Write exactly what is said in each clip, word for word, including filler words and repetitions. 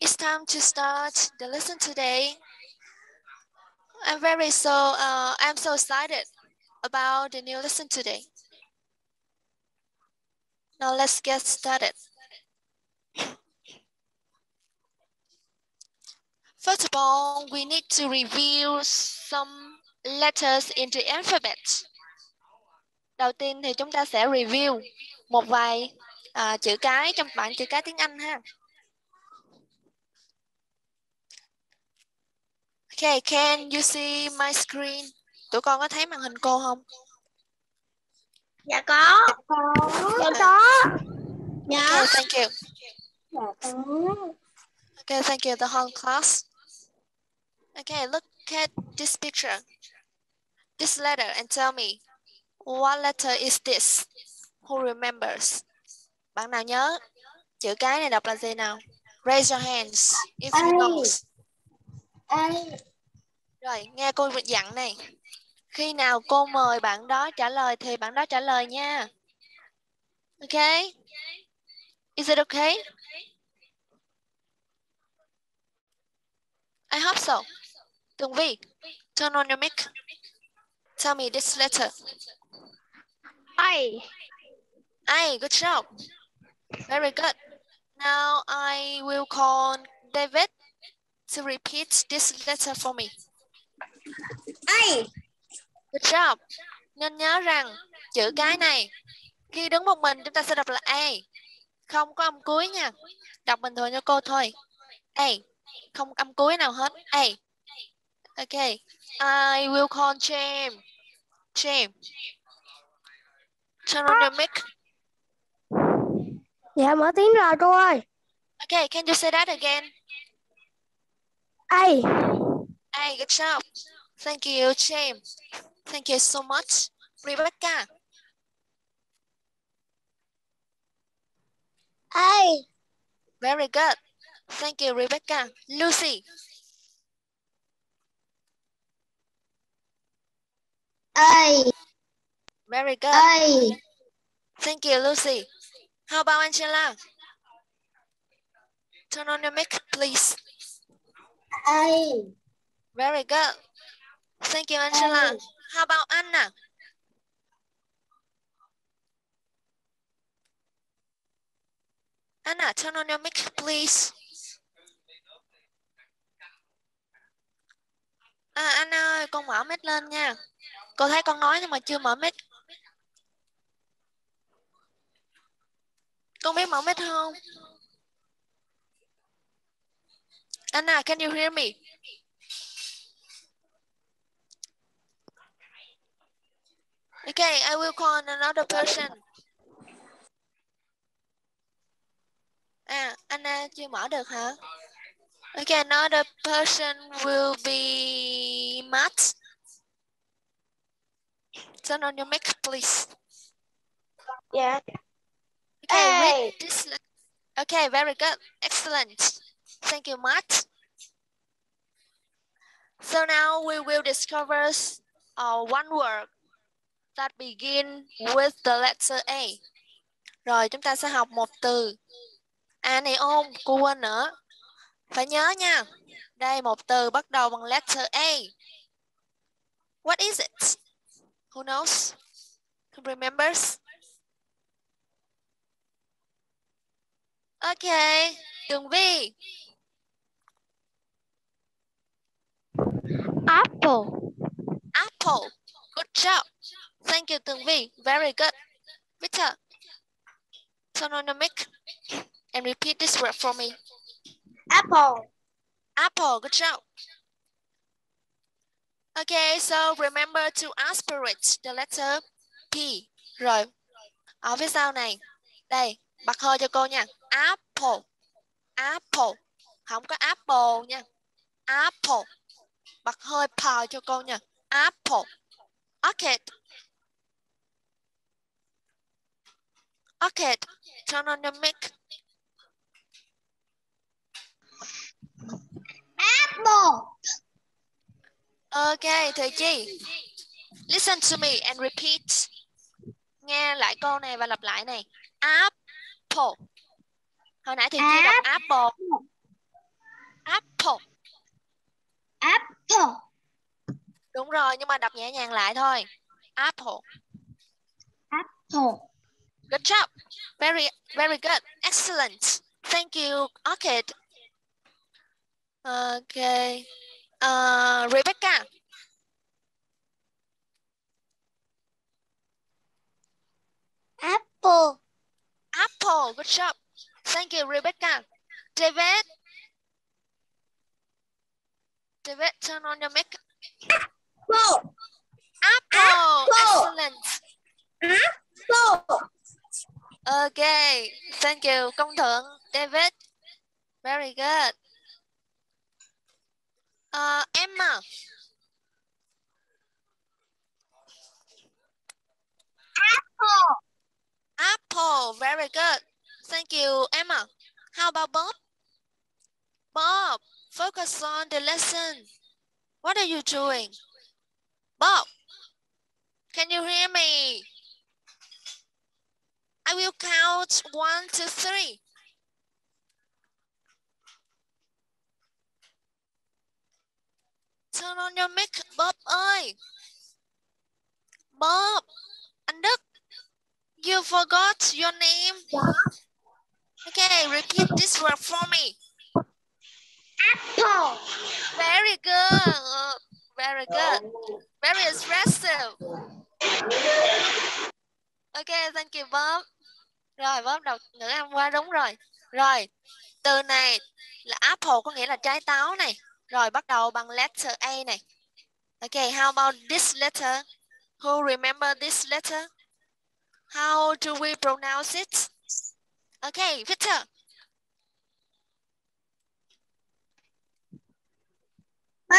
It's time to start the lesson today. I'm very so uh, I'm so excited about the new lesson today. Now let's get started. First of all, we need to review some letters in the alphabet. Đầu tiên thì chúng ta sẽ review một vài uh, chữ cái trong bảng chữ cái tiếng Anh ha. Okay, can you see my screen? Tụi con có thấy màn hình cô không? Dạ có. Dạ có. Dạ. Okay, thank you. Dạ có. Okay, thank you, the whole class. Okay, look at this picture. This letter and tell me, what letter is this? Who remembers? Bạn nào nhớ chữ cái này đọc là gì nào? Raise your hands if you know. A. Rồi, nghe cô dặn này. Khi nào cô mời bạn đó trả lời thì bạn đó trả lời nha. Okay? Is it okay? I hope so. Tường Vi, turn on your mic. Tell me this letter. A. A, good job. Very good. Now I will call David to repeat this letter for me. A. Good job. Nên nhớ rằng chữ cái này khi đứng một mình chúng ta sẽ đọc là A. Không có âm cuối nha. Đọc bình thường cho cô thôi. A. Không âm cuối nào hết. A. Okay. I will call James. James. Turn on your mic. Dạ mở tiếng rồi cô ơi. Okay, can you say that again? A. A, good job. Thank you, James. Thank you so much. Rebecca. A. Very good. Thank you, Rebecca. Lucy. A. Very good. A. Thank you, Lucy. How about Angela? Turn on your mic, please. A. Very good. Thank you, Angela. A. How about Anna? Anna, turn on your mic, please. À, Anna ơi, con mở mic lên nha. Cô thấy con nói nhưng mà chưa mở mic. Con biết mở mic không? Anna, can you hear me? Okay, I will call another person. À, Anna chưa mở được hả? Okay, another person will be Matt. Turn on your mic, please. Yeah. Okay, A. read this. Okay, very good. Excellent. Thank you, Matt. So now we will discover uh, one word that begin with the letter A. Rồi chúng ta sẽ học một từ. À này ôm, cô quên nữa. Phải nhớ nha. Đây một từ bắt đầu bằng letter A. What is it? Who knows? Who remembers? Okay, Tường Vi. Apple. Apple. Good job. Thank you, Tường Vi. Very good. Victor, turn on the mic and repeat this word for me. Apple. Apple. Good job. Okay, so remember to aspirate the letter P. Rồi, ở phía sau này. Đây, bật hơi cho cô nha. Apple. Apple. Không có apple nha. Apple. Bật hơi pò cho cô nha. Apple. Orchid. Orchid. Turn on your mic. Apple. Okay, Thời Chi. Listen to me and repeat. Nghe lại câu này và lặp lại này. Apple. Hồi nãy Thời Chi đọc apple. rồi, nhưng mà đọc nhẹ nhàng lại thôi. Apple. Apple. Good job. Very, very good. Excellent. Thank you, Orchid. Okay. Uh, Rebecca. Apple. Apple. Good job. Thank you, Rebecca. David. David, turn on your mic. Apple. Apple. Apple. Excellent. Apple. Okay. Thank you, Công Thượng. David. Very good. Uh, Emma. Apple. Apple. Very good. Thank you, Emma. How about Bob? Bob, focus on the lesson. What are you doing? Bob, can you hear me? I will count one, two, three. Turn on your mic, Bob ơi. Bob, anh Đức, you forgot your name. Okay, repeat this word for me. Apple. Very good. Very good. Very expressive. Okay, thank you, Bob. Rồi, Bob đọc ngữ âm qua đúng rồi. Rồi, từ này là apple có nghĩa là trái táo này. Rồi, bắt đầu bằng letter A này. Okay, how about this letter? Who remember this letter? How do we pronounce it? Okay, Victor. B.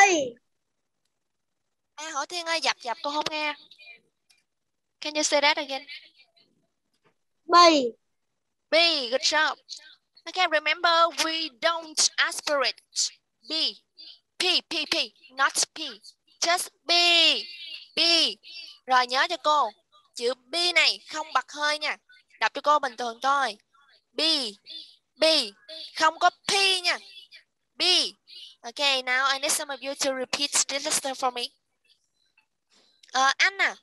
À, hỏi Thiên ơi, dập dập cô không nghe. Can you say that again? B. B, good job. Okay, remember we don't aspirate. B, P, P, P, not P. Just B, B. Rồi nhớ cho cô, chữ B này không bật hơi nha. Đọc cho cô bình thường thôi. B, B, không có P nha. B. Okay, now I need some of you to repeat this letter for me. Uh, Anna.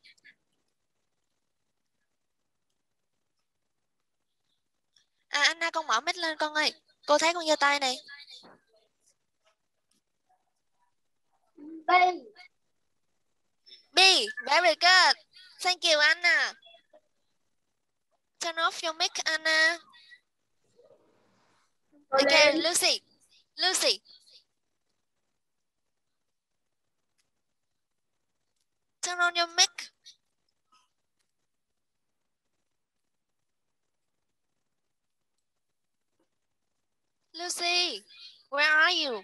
À, Anna con mở mic lên con ơi. Cô thấy con giơ tay này. B. B. Very good. Thank you, Anna. Turn off your mic, Anna. Okay, Lucy. Lucy. Turn on your mic. Lucy, where are you?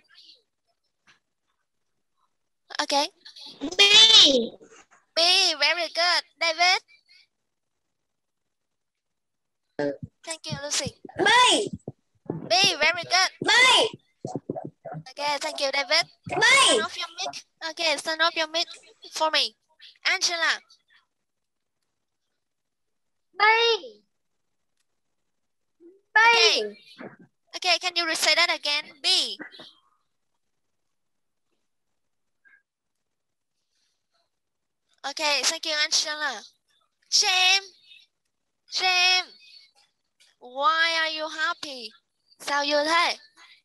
Okay. B. B, very good. David. Thank you, Lucy. B. B, very good. B. Okay, thank you, David. B. Turn off your mic. Okay, turn off your mic for me. Angela. B. B. Okay. Okay, can you say that again? B. Okay, thank you, Angela. Shame. Shame. Why are you happy? Sao vui thế?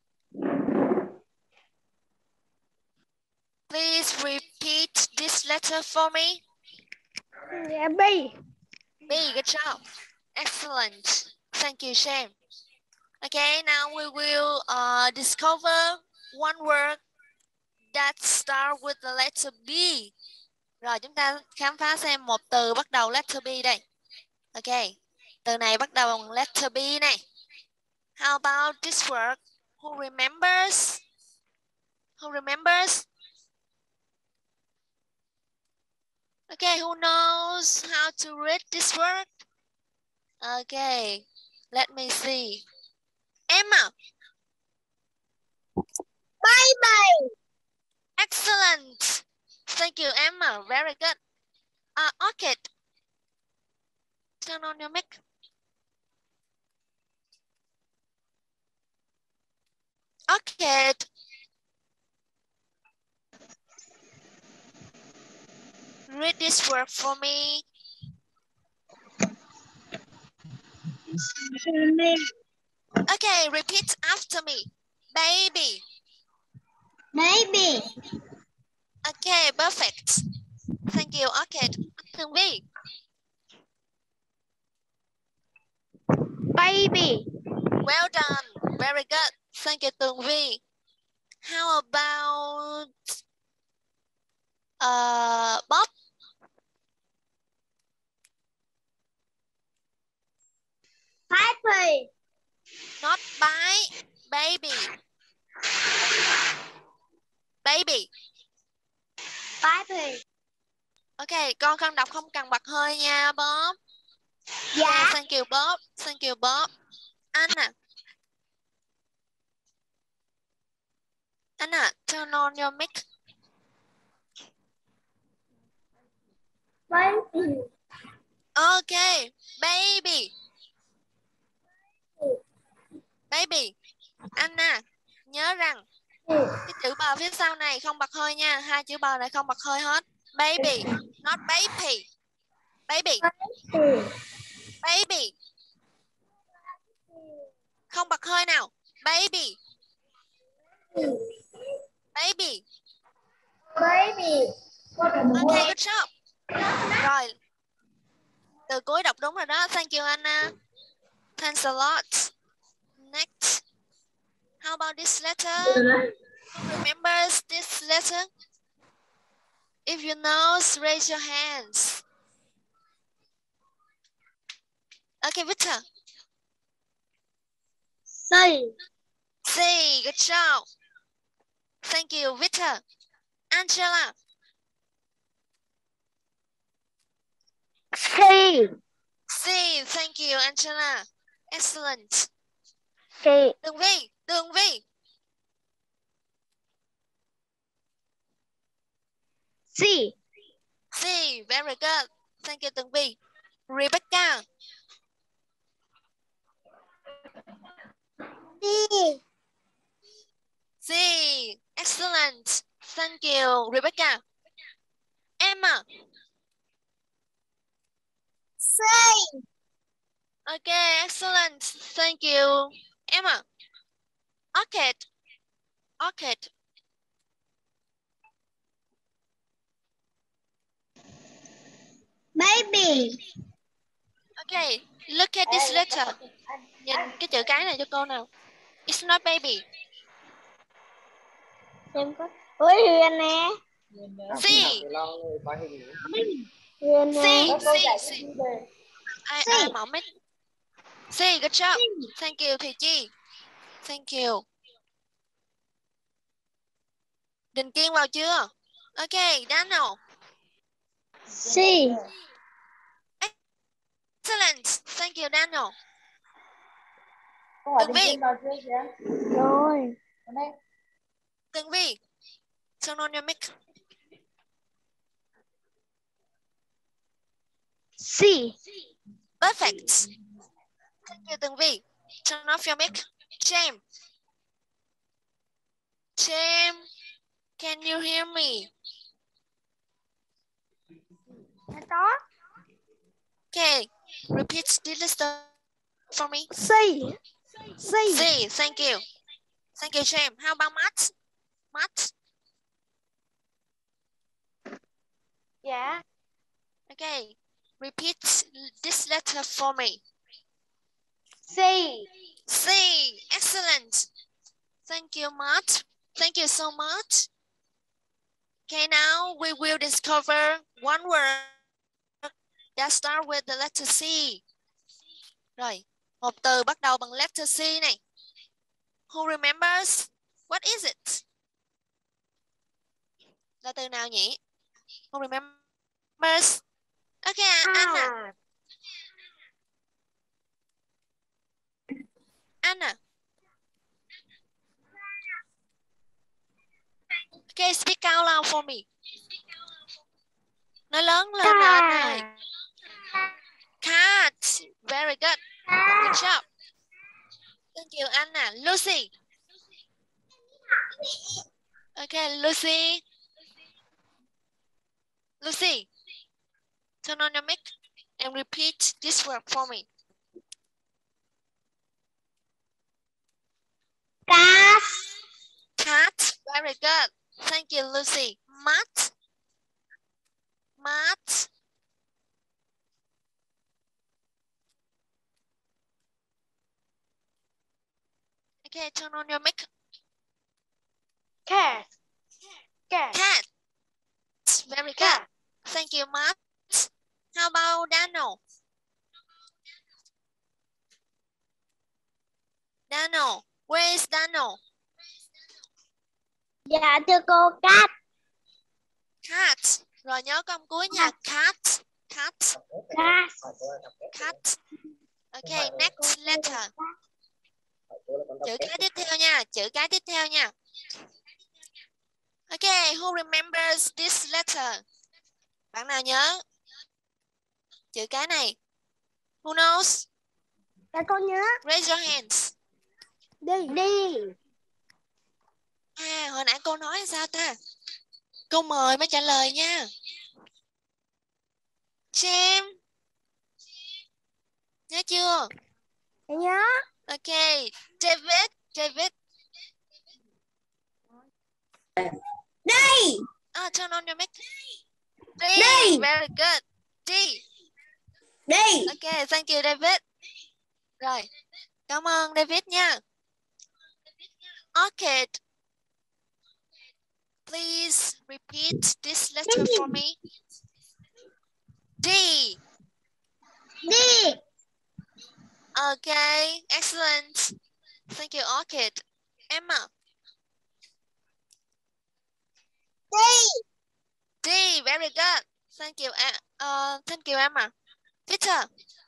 Please repeat this letter for me. Yeah, B. B, good job. Excellent. Thank you, Shame. Okay, now we will uh, discover one word that starts with the letter B. Rồi chúng ta khám phá xem một từ bắt đầu letter B đây. Ok, từ này bắt đầu bằng letter B này. How about this word? Who remembers? Who remembers? Okay, who knows how to read this word? Okay, let me see. Emma. Bye-bye. Excellent. Thank you, Emma. Very good. Uh, Orchid. Turn on your mic. Orchid. this word for me. Okay, repeat after me. Baby. Baby. Okay, perfect. Thank you. Okay, Tường Vi. Baby. Well done. Very good. Thank you, Tường Vi. How about uh, Bob? Baby. Not by baby. Baby. Baby. Ok, con không đọc không cần bật hơi nha Bob. Dạ. Yeah, thank you Bob. Thank you Bob. Anna. Anna, turn on your mic. Baby. Ok, baby. Baby. Anna, nhớ rằng cái chữ bờ phía sau này không bật hơi nha. Hai chữ bờ này không bật hơi hết. Baby, not baby. Baby. Baby. Không bật hơi nào. Baby. Baby. Baby. Ok, good job. Rồi. Từ cuối đọc đúng rồi đó. Thank you Anna. Thanks a lot. Next. How about this letter? Who remembers this letter? If you know, raise your hands. Okay, Victor. C. C. Good job. Thank you, Victor. Angela. C. C. Thank you, Angela. Excellent. C. Tường Vi. Tường Vi. C. C. Very good. Thank you, Tường Vi. Rebecca. C. C. Excellent. Thank you, Rebecca. Emma. C. Okay, excellent. Thank you, Emma. Orchid. Orchid. Baby. Okay, look at this letter. Nhìn cái chữ cái này cho cô nào. It's not baby. Xem có. Ủa Huyền nè. C. Huyền C. nè. C. C. Ai, C. ai mở mic. C. Good job. Thank you, Thùy Chi. Thank you. Đình Kiên vào chưa? Okay, Daniel. C. Excellent. Thank you, Daniel. Tường Vi. Rồi. Tường Vi. Turn on your mic. C. Perfect. Thank you, Tường Vi. Turn off your mic. James. James, can you hear me? Đó. Okay, repeat this list for me. C. C. C, thank you. Thank you, James. How about Matt? Matt? Dạ. Okay, repeat this letter for me. C. C, excellent. Thank you, Matt. Thank you so much. Okay, now we will discover one word that starts with the letter C. Rồi, một từ bắt đầu bằng letter C này. Who remembers? What is it? Là từ nào nhỉ? Who remembers? Okay, Anna. Anna. Okay, speak out loud for me. Nói lớn lên nào anh ơi. Cat. Very good. Good job. Thank you, Anna. Lucy. Okay, Lucy. Lucy. Turn on your mic and repeat this word for me. Cat. Cat. Very good. Thank you, Lucy. Mat. Mat. Okay, turn on your mic. Cat. Cat. Cat. Very good. Cat. Thank you, Matt. How about Daniel? Daniel, where is Daniel? Dạ thưa cô, cat. Cat. Rồi nhớ câu cuối nha. Cat. Cat. Cat. Cat. Okay, next letter. Chữ cái tiếp theo nha. Chữ cái tiếp theo nha. Okay, who remembers this letter? Bạn nào nhớ chữ cái này? Who knows? Dạ con nhớ. Raise your hands. Đi. Đi. À, hồi nãy cô nói sao ta? Câu mời mới trả lời nha. Jem. Nhớ chưa? Dạ nhớ. Okay, David. David. Đi. Ah, turn on your mic. D. Đi. Very good. D. Đi. Okay, thank you, David. Rồi, cảm ơn David nha. Orchid. Please repeat this letter for me. D. Đi. Okay, excellent. Thank you, Orchid. Emma. Đi. D. Very good. Thank you. Uh, thank you, Emma. Peter.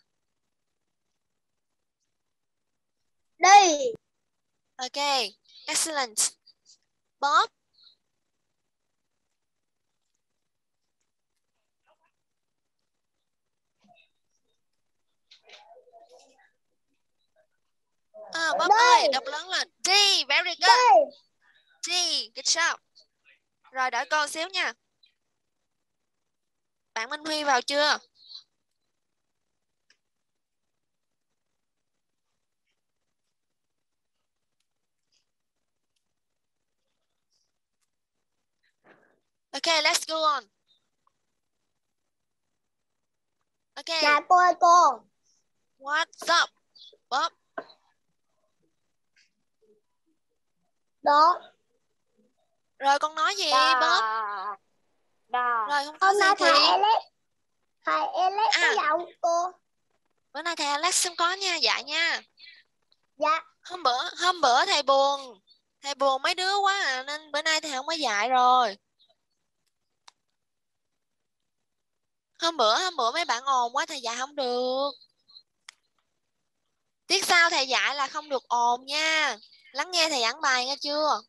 Đi. Okay, excellent. Bob. À, Bob ơi, đọc lớn lên. D, very good. D, good job. Rồi đợi con xíu nha. Bạn Minh Huy vào chưa? Okay, let's go on. Okay. Dạ cô ơi cô. What's up, Bob? Đó. Rồi con nói gì, Đà. Bob? Đà. Rồi không có Hôm gì nay thì... thầy Alex. Thầy Alex có À, giọng cô. bữa nay thầy Alex không có nha, dạ nha. Dạ. Hôm bữa, hôm bữa thầy buồn. Thầy buồn mấy đứa quá à, nên bữa nay thầy không có dạy rồi. Hôm bữa, hôm bữa mấy bạn ồn quá thầy dạy không được. Tiết sau thầy dạy là không được ồn nha. Lắng nghe thầy giảng bài nghe chưa?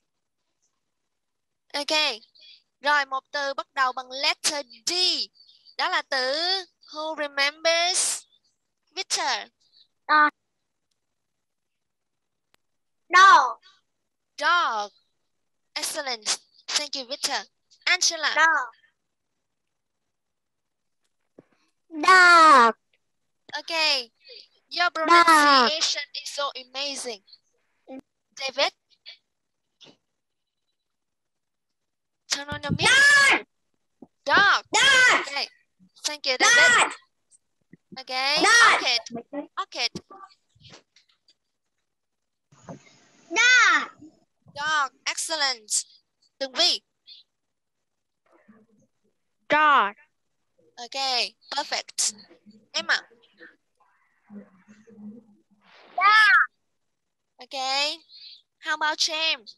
Ok. Rồi một từ bắt đầu bằng letter D. Đó là từ who remembers? Victor. Đà. Dog. Dog. Excellent. Thank you, Victor. Angela. Dog. Dog. Okay. Your pronunciation is so amazing. David. Turn on your mic. Dog. Dog. Dog. Okay. Thank you, David. Dog. Okay. Dog. Orchid. Orchid. Dog. Dog. Excellent. Tường Vi. Dog. Okay. Perfect. Emma. Dog. Okay. How about James?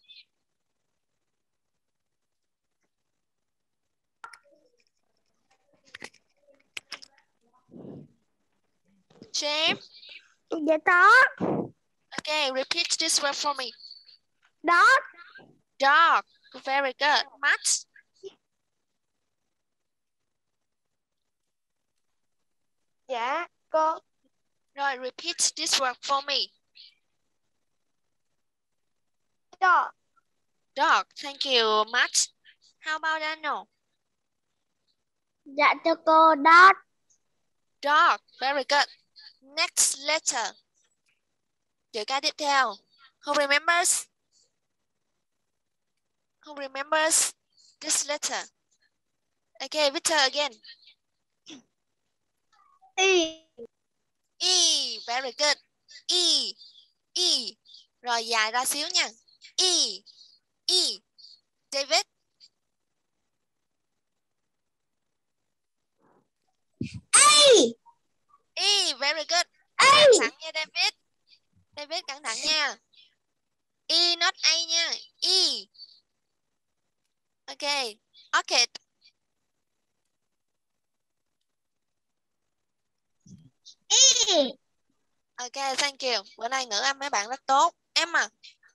James? Dạ có. Okay, repeat this word for me. Dog. Dog. Very good. Max? Dạ cô. Rồi, repeat this word for me. Dog. Dog. Thank you, Max. How about Daniel? Dạ thưa cô, dot. Dog. Very good. Next letter. Chữ cái tiếp theo. Who remembers? Who remembers this letter? Okay, Victor again. Y. E. Very good. E. E. Rồi dài ra xíu nha. E. E. David. A. E. Very good. A. Cẩn thận nha David. David cẩn thận nha. E not A nha. E. Okay. Orchid. E. Okay, thank you. Bữa nay ngữ âm mấy bạn rất tốt. Emma.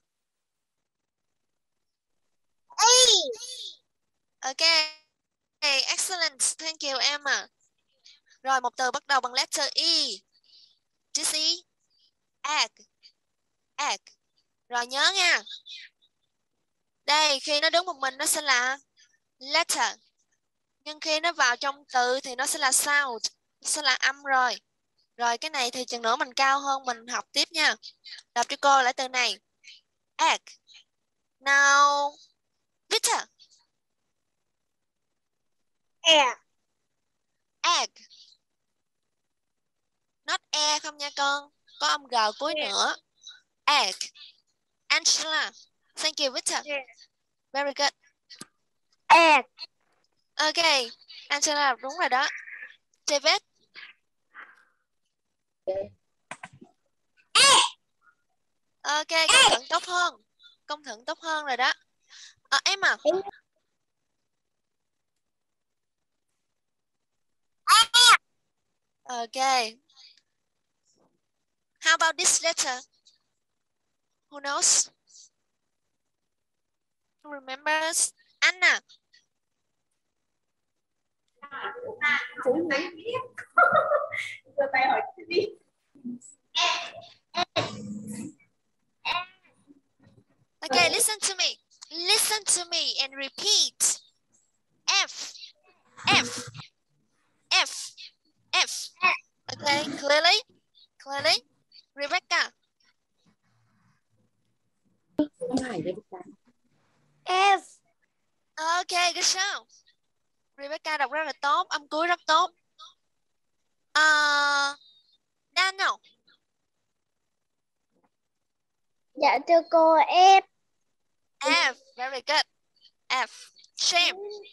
E. Okay. Okay, excellent. Thank you Emma. Rồi một từ bắt đầu bằng letter E. Chữ E. Egg. Egg. Rồi nhớ nha. Đây, khi nó đứng một mình nó sẽ là letter. Nhưng khi nó vào trong từ thì nó sẽ là sound. Nó sẽ là âm rồi. Rồi cái này thì chừng nữa mình cao hơn mình học tiếp nha. Đọc cho cô lại từ này. Egg. Now, Victor. E. Egg. Not e không nha con. Có âm g cuối Yeah. nữa. Egg. Angela. Thank you Victor. Yeah. Very good. Egg. Okay. Angela đúng rồi đó. David. Ok, công thuận tốt hơn. Công thuận tốt hơn rồi đó. À, em à. Ok. How about this letter? Who knows? Who remembers? Anna. Okay, listen to me. Listen to me and repeat. F. F. F. F. Okay, clearly? Clearly? Rebecca. F. Okay, good show. Rebecca đọc rất là tốt, âm cuối rất tốt. Uh, Daniel. Dạ thưa cô, F. F. Very good. F. Shame.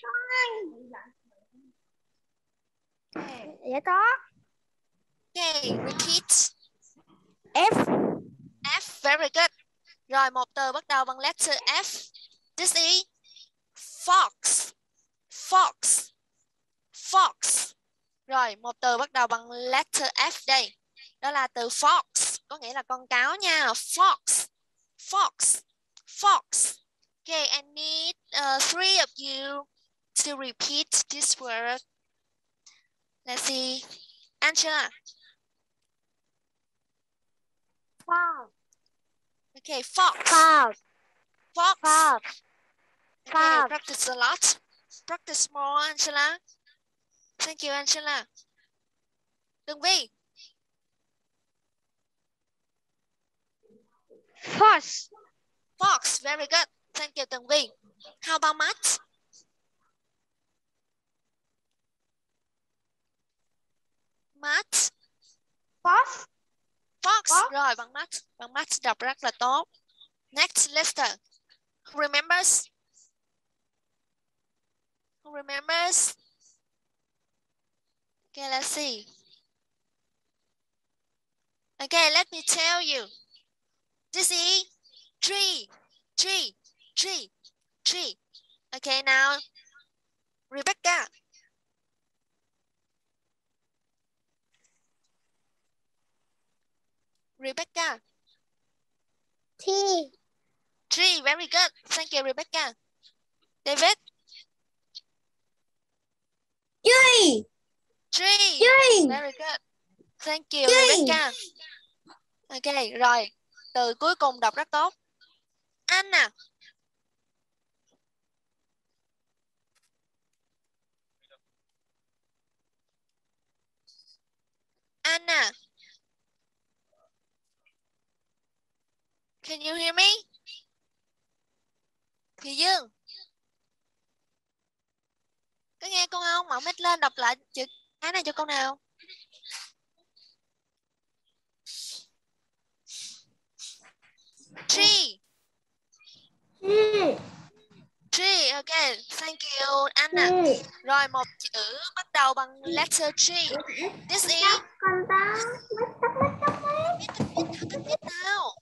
Dạ có. Okay, repeat. F. F. Very good. Rồi một từ bắt đầu bằng letter F. This is fox. Fox. Fox. Rồi một từ bắt đầu bằng letter F đây. Đó là từ fox. Có nghĩa là con cáo nha. Fox. Fox. Fox. Okay, I need uh, three of you to repeat this word. Let's see. Angela. Fox. Okay, fox. Fox. Fox. Fox. Okay, Fox. practice a lot. Practice more, Angela. Thank you, Angela. Tường Vi. Fox. Fox, very good. Thank you, Tường Vi. How about Matt? Matt. Fox. Fox. Fox. Rồi, bằng Matt. Bằng Matt đọc rất là tốt. Next, Lester. Who remembers? Who remembers? Okay, let's see. Okay, let me tell you. This is tree, tree, tree, tree. Okay, now, Rebecca. Rebecca. T. Tree, very good. Thank you, Rebecca. David. Tree. Tree. Tree. Very good. Thank you, Tree. Rebecca. Ok, rồi. Từ cuối cùng đọc rất tốt. Anna. Anna. Can you hear me? Thùy Dương. Có nghe con không? Mở mic lên đọc lại chữ cái này cho con nào. Tree. Tree. Tree, ok. Thank you, Anna. Tree. Rồi, một chữ bắt đầu bằng letter G. This is... Con tao. Viết cách viết, thử cách viết nào.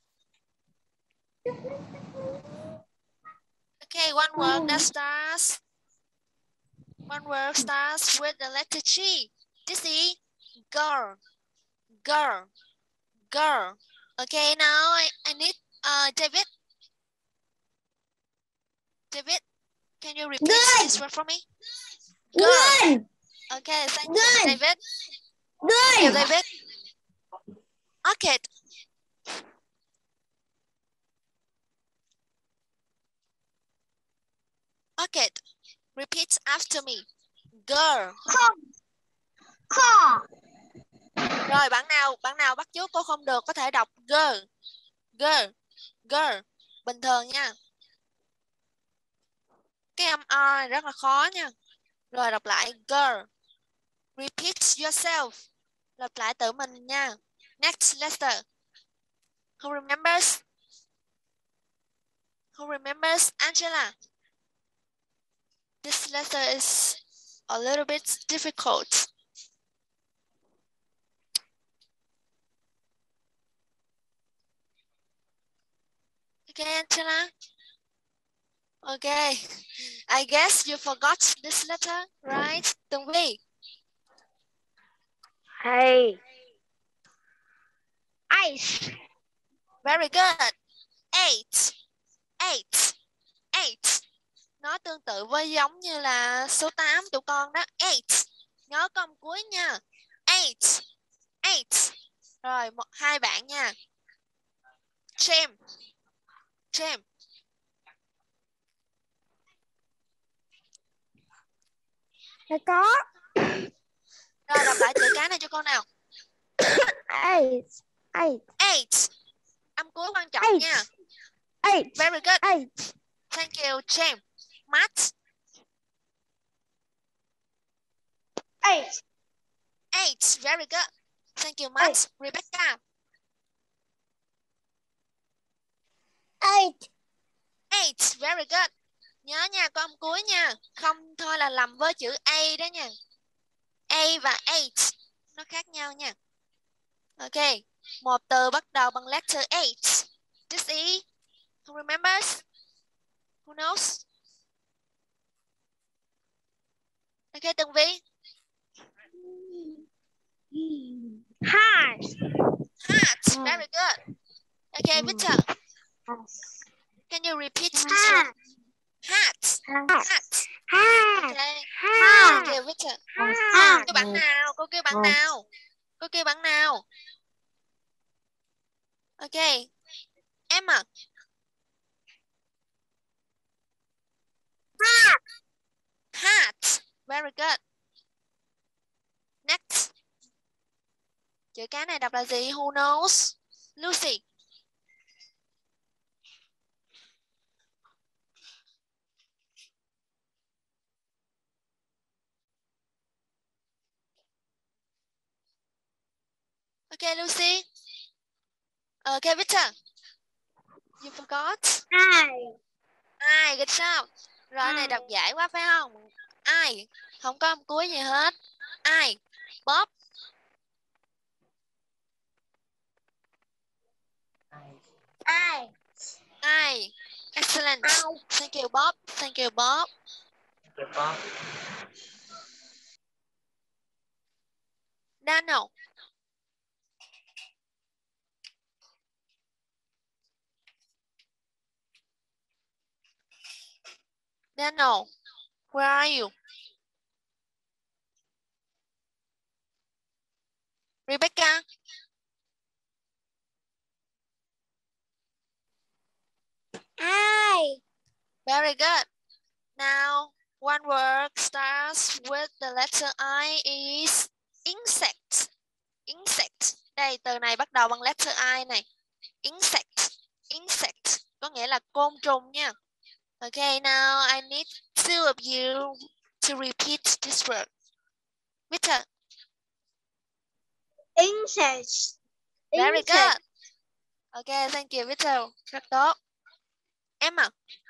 Okay, one word that starts... One word starts with the letter G. This is girl. Girl. Girl. Okay, now I, I need uh, David. David, can you repeat Good. this word for me? Girl. Good. Okay, thank Good. you, David. Good. Thank you, David. Okay. Okay. Repeat after me. Girl. Không. Call. Rồi, bạn nào bạn nào bắt chước cô không được có thể đọc girl. Girl. Girl. Bình thường nha. Cái âm R rất là khó nha. Rồi đọc lại girl. Repeat yourself. Lặp lại tự mình nha. Next letter. Who remembers? Who remembers Angela? This letter is a little bit difficult. Okay, Angela. Okay. I guess you forgot this letter, right? Tường Vi. Hey. Ice. Very good. Eight. Eight. Eight. Nó tương tự với giống như là số tám tụi con đó. Eight. Nhớ câu cuối nha. Eight. Eight. Rồi, một, hai bạn nha. James. James. Nó có. Rồi, đọc lại chữ cái này cho con nào. Eight. Eight. Eight. Âm cuối quan trọng Eight. nha. Eight. Very good. Eight. Thank you, James. Matt. Eight. Eight. Very good. Thank you, Matt. Eight. Rebecca. Eight. Eight. Very good. Nhớ nha, có âm cuối nha. Không thôi là lầm với chữ A đó nha. A và eight nó khác nhau nha. Ok. Một từ bắt đầu bằng letter H. This is. Who remembers? Who knows? Ok, Tường Vi. Hat. Hat. Very good. Okay, Victor. Can you repeat this Hat. one? Hat. Hat. Hat. Hat. Okay. Hat. Thank you, Victor. Hat. Cô bạn nào? Cô kêu bạn nào? Cô kêu bạn nào? Ok. Emma. Hat. Hat. Very good. Next. Chữ cái này đọc là gì? Who knows? Lucy. Okay, Lucy. Okay, Victor. You forgot? Ai. Ai, good job. Rồi này đọc giải quá phải không? Ai. Không có âm cuối gì hết. Ai. Bob. Ai. Ai. Excellent. Thank you, Bob. Thank you, Bob. Daniel. Daniel, where are you? Rebecca. Ai. Very good. Now, one word starts with the letter I is insect. Insect. Đây, từ này bắt đầu bằng letter I này. Insect. Insect. Có nghĩa là côn trùng nha. Okay, now I need two of you to repeat this word. Victor. Insect. Very Insect. good. Okay, thank you, Victor. Rất tốt. Emma.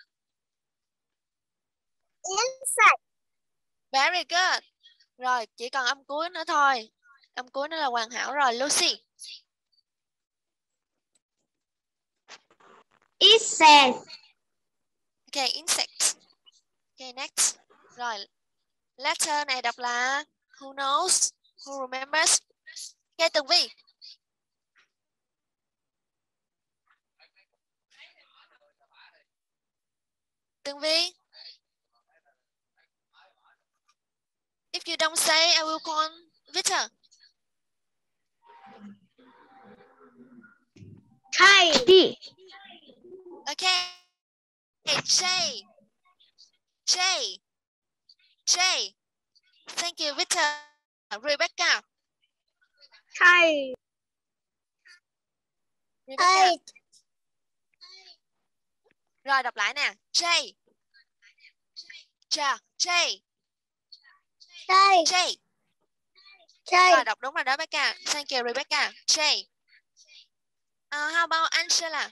Insect. Very good. Rồi, chỉ còn âm cuối nữa thôi. Âm cuối nữa là hoàn hảo rồi. Lucy. Insect. Okay, insect. Okay, next. Rồi, letter này đọc là who knows, who remembers. Okay, Tường Vi. Tường Vi. If you don't say, I will call Victor. Kite. Okay. Okay, J. J. J. Thank you, Victor. Rebecca. Kite. Rebecca. Rồi, đọc lại nè. J. J. J. Kite. J. Kite. Rồi, đọc đúng rồi đó, Rebecca. Thank you, Rebecca. J. Uh, how about Angela?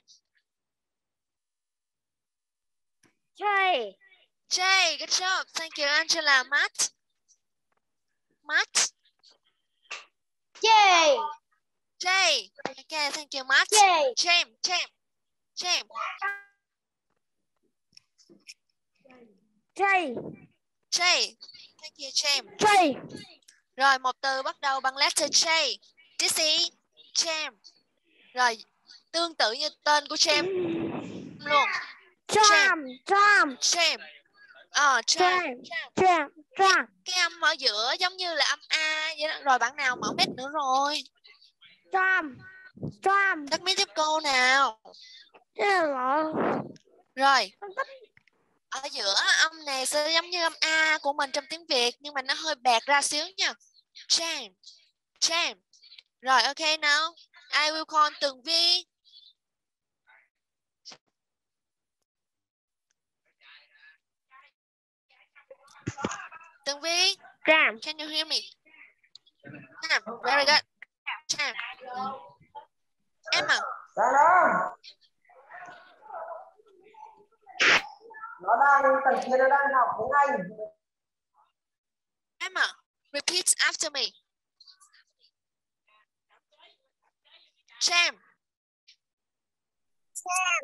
Kite. J. Good job. Thank you, Angela. Matt. Matt. J. J. Okay, thank you, Matt. J. James. James. James. J. J. Thank you, James. J. Rồi, một từ bắt đầu bằng letter J. This is James. Rồi, tương tự như tên của James luôn. Jam. Jam. James. Ờ, James. Jam. Jam. Cái âm ở giữa giống như là âm A vậy đó. Rồi, bạn nào mở mic nữa rồi? Jam. Jam. Tắt mic giúp cô nào. Hello. Rồi. Ở giữa âm này sẽ giống như âm A của mình trong tiếng Việt, nhưng mà nó hơi bẹt ra xíu nha. James. James. Rồi, ok now. I will call Tường Vi. Tường Vi. Jam. Can you hear me? Jam. Very good. Jam. Emma. Nó đang tầng kia nó đang học tiếng Anh. Emma, repeat after me. Jam. Jam.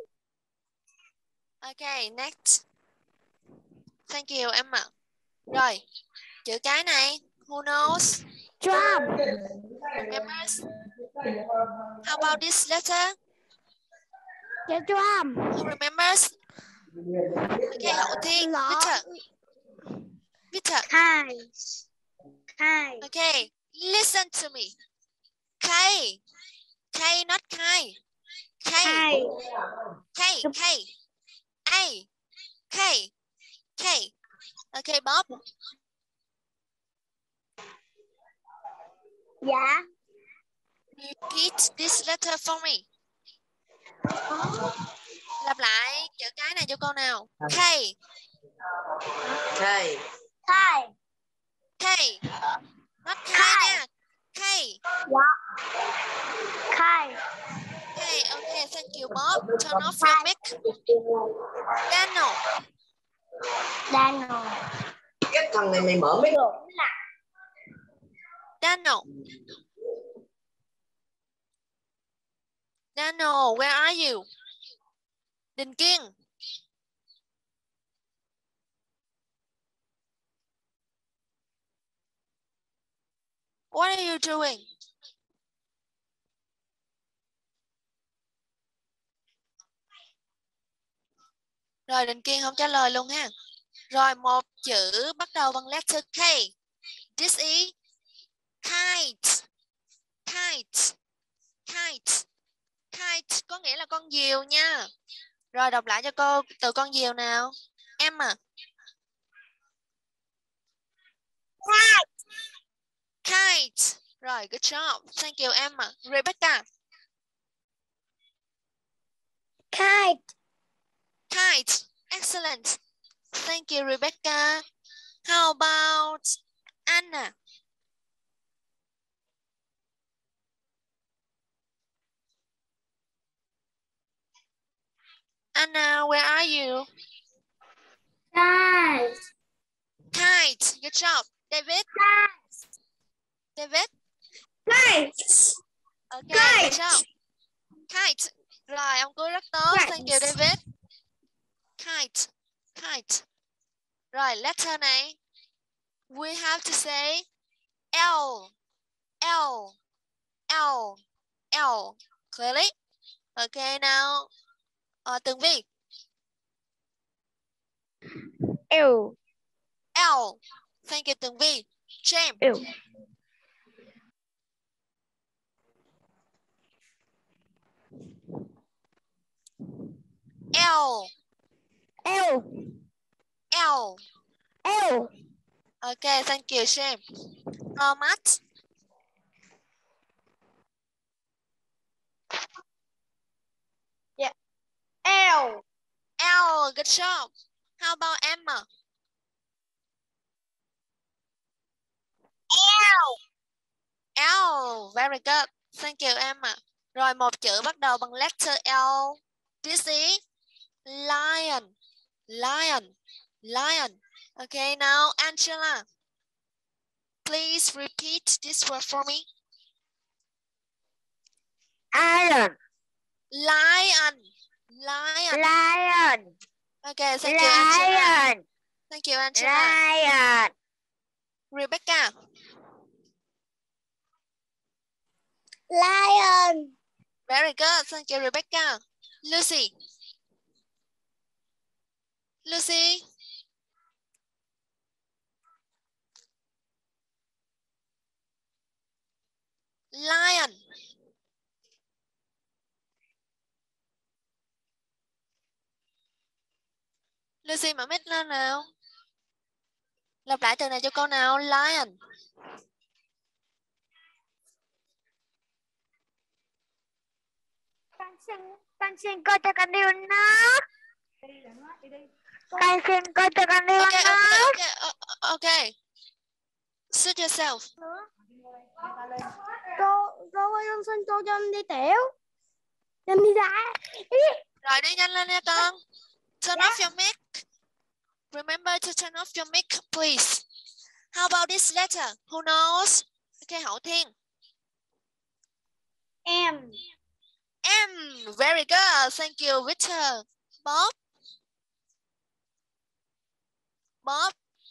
Okay, next. Thank you, Emma. Rồi, chữ cái này. Who knows? Jam. Remembers? How about this letter? Jam. Who remembers? Okay, Hậu Thiên. Victor. Victor. Kite. Kite. Okay, listen to me. K. K, not K. K. Kite. K. K. A. K. K. Okay, Bob. Dạ. Repeat this letter for me. Lặp lại chữ cái này cho cô nào. K. K. Kite. K. Not K nha. K. Dạ. Kite. Okay, okay, thank you, Bob. Turn off your mic. Daniel. Daniel. Cái thằng này mày mở mic. Daniel. Daniel, where are you? Đình Kiên. What are you doing? Rồi, Đình Kiên không trả lời luôn ha. Rồi, một chữ bắt đầu bằng letter K. This is kite. Kite. Kite. Kite có nghĩa là con diều nha. Rồi, đọc lại cho cô từ con diều nào. Emma. Kite. Kite. Rồi, good job. Thank you Emma. Rebecca. Kite. Kite. Excellent. Thank you Rebecca. How about Anna? Anna, where are you? Kite. Kite. Good job. David. David. Kite. Okay, good job. Kite. Rồi, ông cưới rất tốt. Thank you David. Kite. Kite. Rồi, letter này. We have to say L. L. L. L. Clearly? Okay, now. Uh, Tường Vi. L. L. Thank you Tường Vi. James. L. L. L. L. L. Okay, thank you, James. Uh, Matt. Yeah. L. L. Good job. How about Emma? L. L. Very good. Thank you, Emma. Rồi, một chữ bắt đầu bằng letter L. This is lion. Lion. Lion. Okay, now Angela. Please repeat this word for me. Iron. Lion. Lion. Lion. Okay, thank you, Angela. Lion. Thank you, Angela. Lion. Rebecca. Lion. Very good. Thank you, Rebecca. Lucy. Lucy. Lion. Lucy mở mic lên nào. Lặp lại từ này cho cô nào. Lion. Con xin, con xin cô cho con yêu nó. Con xin cô cho con yêu Okay, nó. okay, okay, uh, okay. Suit yourself. Cô, cô ơi, con xin cô cho em đi tiểu. Cho em đi ra. Rồi đi nhanh lên nha con. Turn off your mic. Remember to turn off your mic, please. How about this letter? Who knows? Okay, Hậu Thiên. Em. M. Very good. Thank you, Victor. Bob. Bob.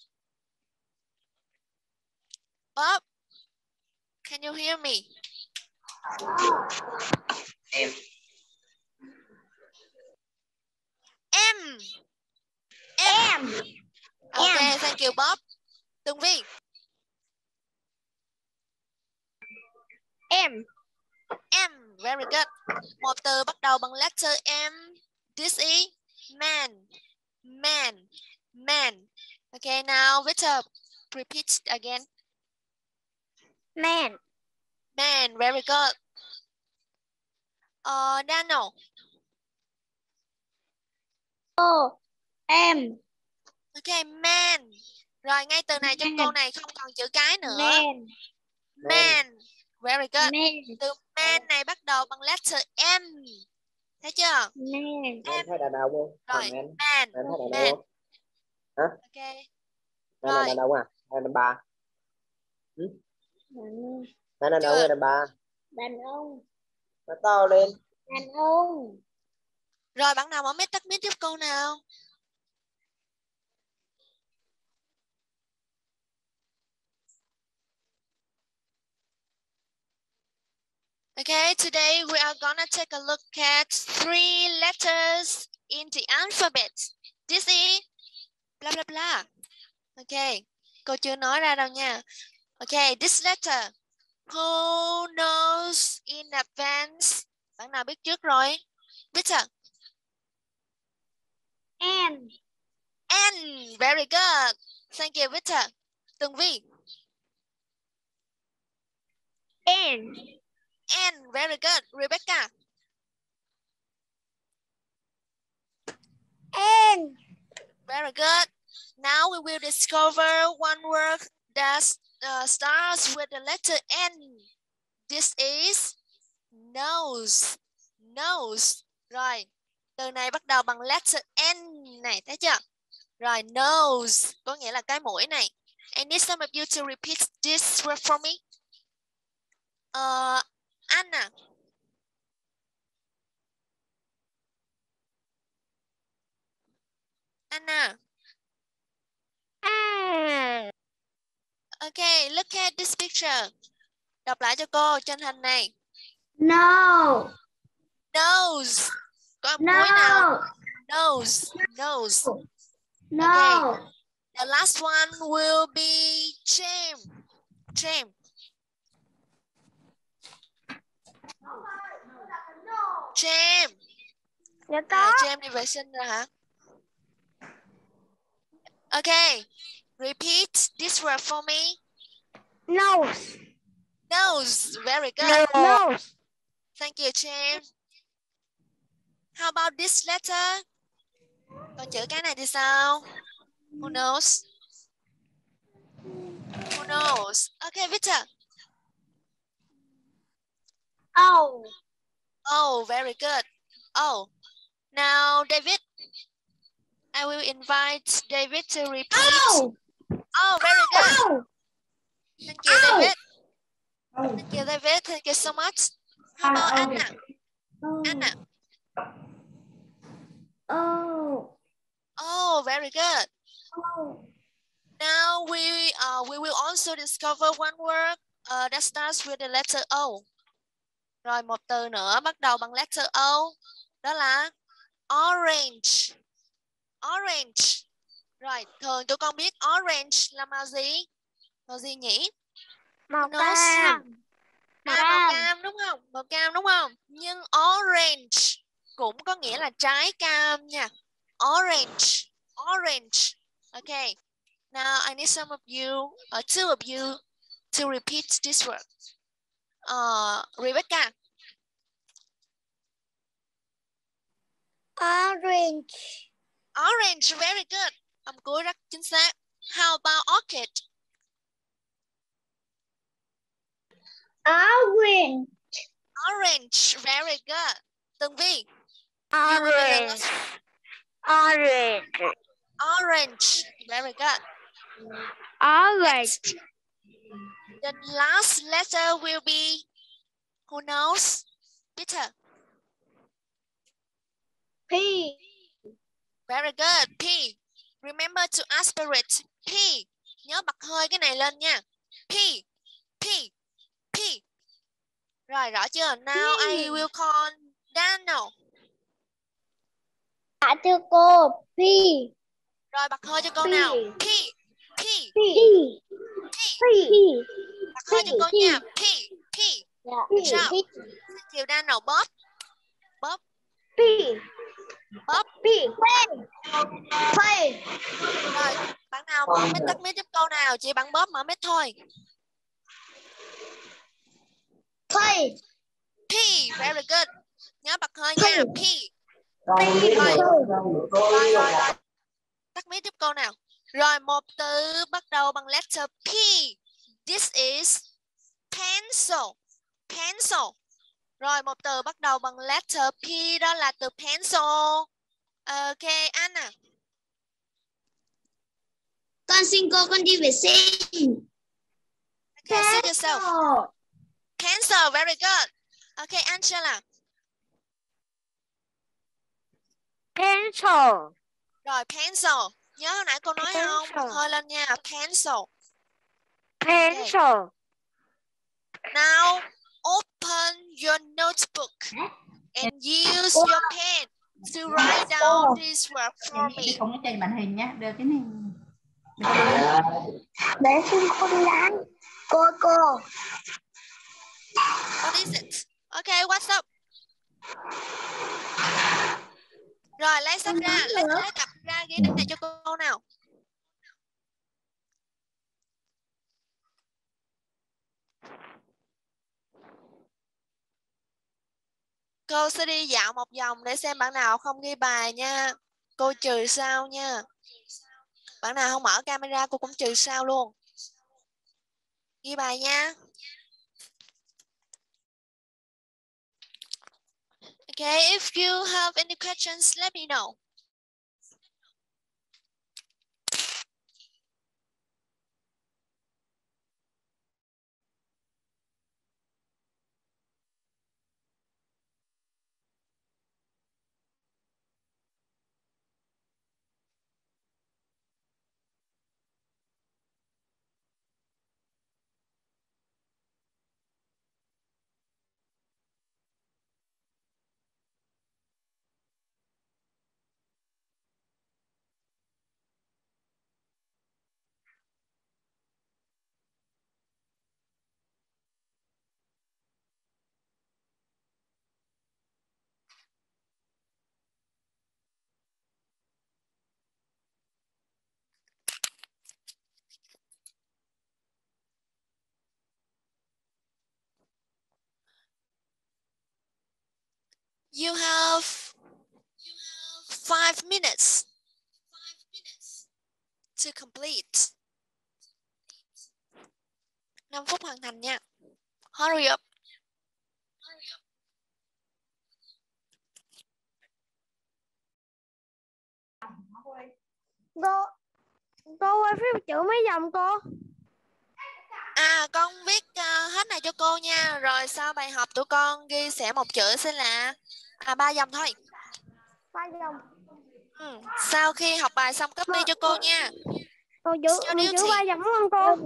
Bob. Can you hear me? Em. M. Em. Okay, Em. thank you, Bob. Tường Vi. Em. M. Very good. Một từ bắt đầu bằng letter M. This is man. Man. Man. Okay, now Victor, repeat again. Man. Man. Very good. Uh, Daniel. Ô. Em. Okay, man. Rồi ngay từ này cho Man. cô này không còn chữ cái nữa. Man. Man. Very good. Man. Từ man này bắt đầu bằng letter M. Thấy chưa? Man. Em thấy đàn ông không? Rồi, Em, em man. thấy đàn ông Man. không? Hả? Ok. Đây là Rồi. đàn ông à? Hay đàn bà? Ừ? Đàn Đây là đàn ông Chưa. hay đàn bà? Đàn ông. Nói to lên. Đàn ông. Rồi bạn nào mở mic tắt mic giúp cô nào. Okay, today we are gonna take a look at three letters in the alphabet. This is blah blah blah. Okay, cô chưa nói ra đâu nha. Okay, this letter. Who knows in advance? Bạn nào biết trước rồi? Victor. N. N. Very good. Thank you, Victor. Tường Vi. N. N. Very good. Rebecca. N. Very good. Now we will discover one word that uh, starts with the letter N. This is nose. Nose. Rồi. Từ này bắt đầu bằng letter N này. Thấy chưa? Rồi. Nose. Có nghĩa là cái mũi này. I need some of you to repeat this word for me. Uh, Anna. Anna. A. Okay, look at this picture. Đọc lại cho cô trên hình này. No. Nose. Có No. mũi nào? Nose. Nose. No. Okay. The last one will be James. James. James. Dạ có. À, James đi vệ sinh rồi hả? Okay. Repeat this word for me. Nose. Nose. Very good. Nose. Thank you, James. How about this letter? Còn chữ cái này thì sao? Who knows? Who knows? Okay, Victor. O. Oh, very good. Oh. Now, David. I will invite David to repeat. O. Oh, very good. O. Thank you, Oh. David. Thank you, David. Thank you so much. How about Anna? Anna. O. Oh, very good. O. Now we uh, we will also discover one word uh, that starts with the letter O. Rồi một từ nữa bắt đầu bằng letter O. Đó là orange. Orange. Rồi, thường tụi con biết orange là màu gì? Màu gì nhỉ? Màu Nó cam. À, màu cam đúng không? Màu cam đúng không? Nhưng orange cũng có nghĩa là trái cam nha. Orange. Orange. Okay. Now I need some of you, or two of you, to repeat this word. Uh, Rebecca. Orange. Orange. Very good. Âm cuối rất chính xác. How about orchid? Orange. Orange. Very good. Tường Vi. Orange. Orange. Orange. Very good. Orange. Next. The last letter will be, who knows? Peter. P. Very good. P. Remember to aspirate. P. Nhớ bật hơi cái này lên nha. P. P. P. Rồi, rõ chưa? Now P. I will call Daniel. Dạ thưa cô. P. Rồi, bật hơi cho cô P. nào. P. P. P. P. P. Bật hơi cho cô nha. P. P. Good job. Thank you, Daniel. Bob. Bob. P. Bob. P. P. Rồi, bạn nào mở mic tắt mic giúp cô nào. Chị bạn Bob mở mic thôi. P. P. Very good. Nhớ bật hơi nha. P. Rồi, Rồi. Rồi, rồi, rồi. rồi. Tắt mic giúp cô nào. Rồi, một từ bắt đầu bằng letter P. This is pencil. Pencil. Rồi, một từ bắt đầu bằng letter P, đó là từ pencil. Ok, Anna. Con xin cô, con đi vệ sinh. Okay, see yourself. Pencil, very good. Okay, Angela. Pencil. Rồi, pencil. Nhớ hồi nãy cô nói không? Bật hơi lên nha. Pencil. Pencil. Okay. Now, open your notebook and use your pen to write down this word for me. Không có trên màn hình nhé, đưa cái này. Để xin cô đi ăn. Cô, cô. What is it? Okay, what's up? Rồi, lấy sách ra, lấy, lấy tập ra ghi này cho cô nào. Cô sẽ đi dạo một vòng để xem bạn nào không ghi bài nha. Cô trừ sao nha. Bạn nào không mở camera cô cũng trừ sao luôn. Ghi bài nha. Okay, if you have any questions, let me know. You have five minutes to complete. năm phút hoàn thành nha. Hurry up. Cô, cô ơi viết chữ mấy dòng cô? À, con viết uh, hết này cho cô nha. Rồi sau bài học tụi con ghi sẽ một chữ sẽ là à ba dòng thôi. Ba dòng. Ừ. Sau khi học bài xong copy cho cô nha. Cô chữ, chữ ba dòng đúng không cô?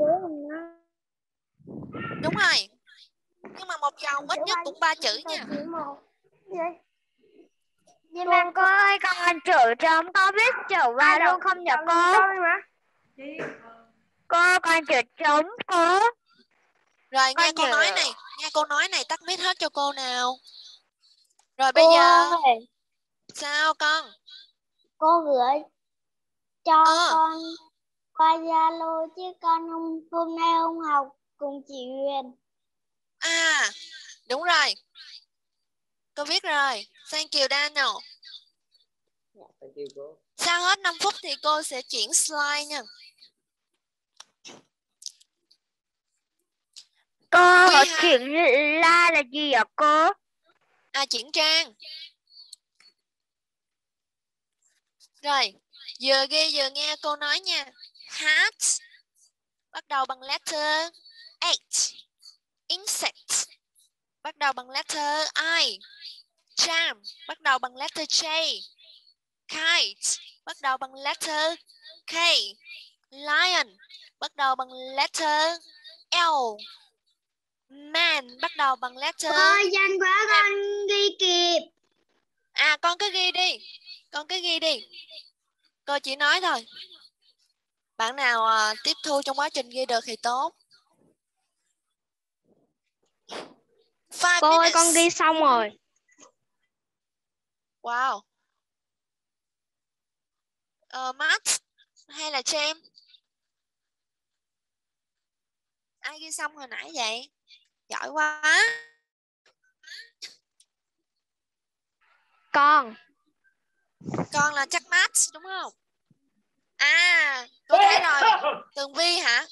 Đúng rồi. Nhưng mà một dòng ít nhất cũng ba chữ nha. Nhưng mà cô ơi, con chữ chấm con viết chữ ba luôn không nhờ cô? Cô con chữ chấm cô. Rồi nghe Con cô chữ... nói này, nghe cô nói này, tắt mic hết cho cô nào. Rồi bây Cô giờ ơi, sao con? cô gửi cho Ờ. con qua Zalo chứ con hôm, hôm nay không học cùng chị Huyền. À, đúng rồi. Cô viết rồi. Thank you Daniel. Thank you cô. Sau hết năm phút thì cô sẽ chuyển slide nha. Cô We have... chuyển la là gì ạ cô? À, chuyển trang. Rồi, vừa ghi vừa nghe cô nói nha. Hat bắt đầu bằng letter H. Insect bắt đầu bằng letter I. Jam bắt đầu bằng letter J. Kite bắt đầu bằng letter K. Lion bắt đầu bằng letter L. Man bắt đầu bằng letter... Ôi, nhanh quá con ghi kịp. À, con cứ ghi đi. Con cứ ghi đi. Cô chỉ nói thôi. Bạn nào à, tiếp thu trong quá trình ghi được thì tốt. Five Cô ơi, minutes. con ghi xong rồi. Wow. Ờ, Matt hay là James? Ai ghi xong hồi nãy vậy? Giỏi quá. Con. Con là chắc Matt đúng không? À, cô thấy rồi. Tường Vi hả?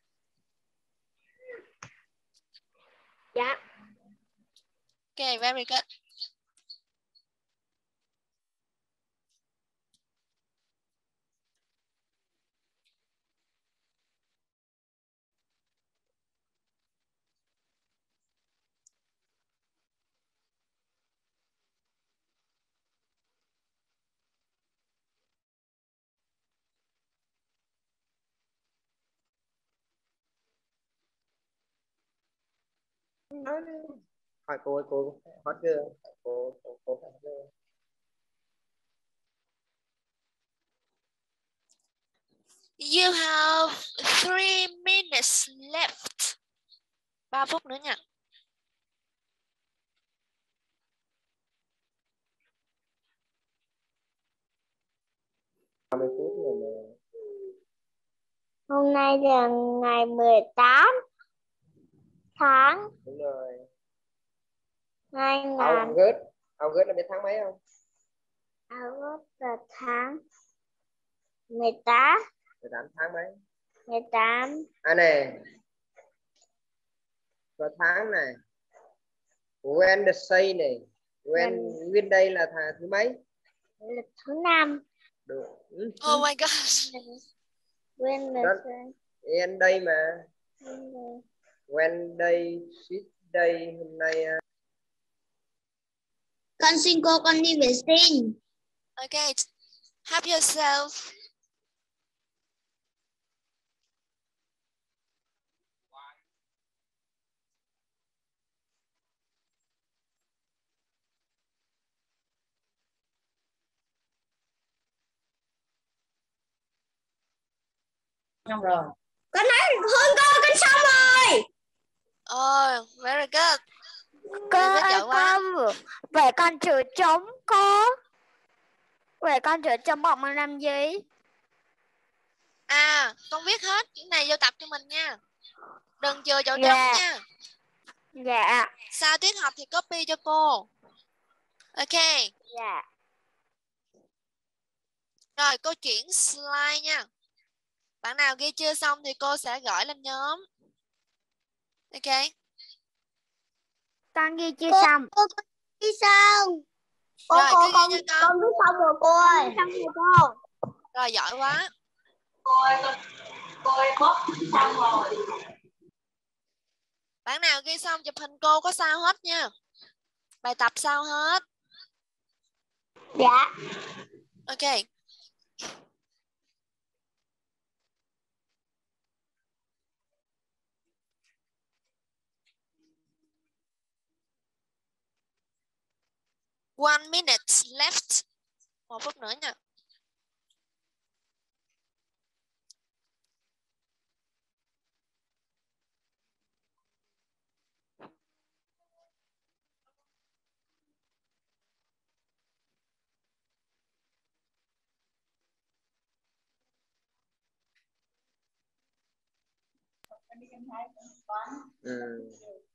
Dạ. Ok, very good. Hỏi cô cô hot chưa? Cô cô cô hot chưa? You have three minutes left. Ba phút nữa nha. ba mươi phút rồi mà. Hôm nay là ngày mười tám tháng Đúng rồi. hai Tao ngàn gớt. August là biết tháng mấy không? August là tháng mười tám. mười tám tháng mấy? mười tám. À này. Có tháng này. Wednesday này. When nguyên đây là tháng thứ mấy? Là thứ năm. Được. Ừ. Oh my gosh. Wednesday. When đây mà. When day, sheet day hôm nay. Con xin cô con đi vệ sinh. Okay, help yourself. Xong rồi. Con nói Hương cô con xong rồi. Oh, very good. Cô Rất ơi giỏi quá. con, vậy con chữ trống cô. Vậy con chữ trống bọn mình làm gì? À, con viết hết những này vô tập cho mình nha. Đừng chừa chỗ Dạ. trống nha. Dạ. Sau tiết học thì copy cho cô. Ok. Dạ. Rồi cô chuyển slide nha. Bạn nào ghi chưa xong thì cô sẽ gửi lên nhóm. Ok. Con ghi chưa xong. Cô, cô ghi xong. Cô, Rồi cô, cứ ghi con, nha con. con viết xong rồi cô ơi. Xong rồi cô. Rồi giỏi quá. Cô ơi, cô ơi, bóp xong rồi. Bạn nào ghi xong chụp hình cô có sao hết nha. Bài tập sao hết. Dạ. Ok. One minute left. Một phút nữa nha. Ừ.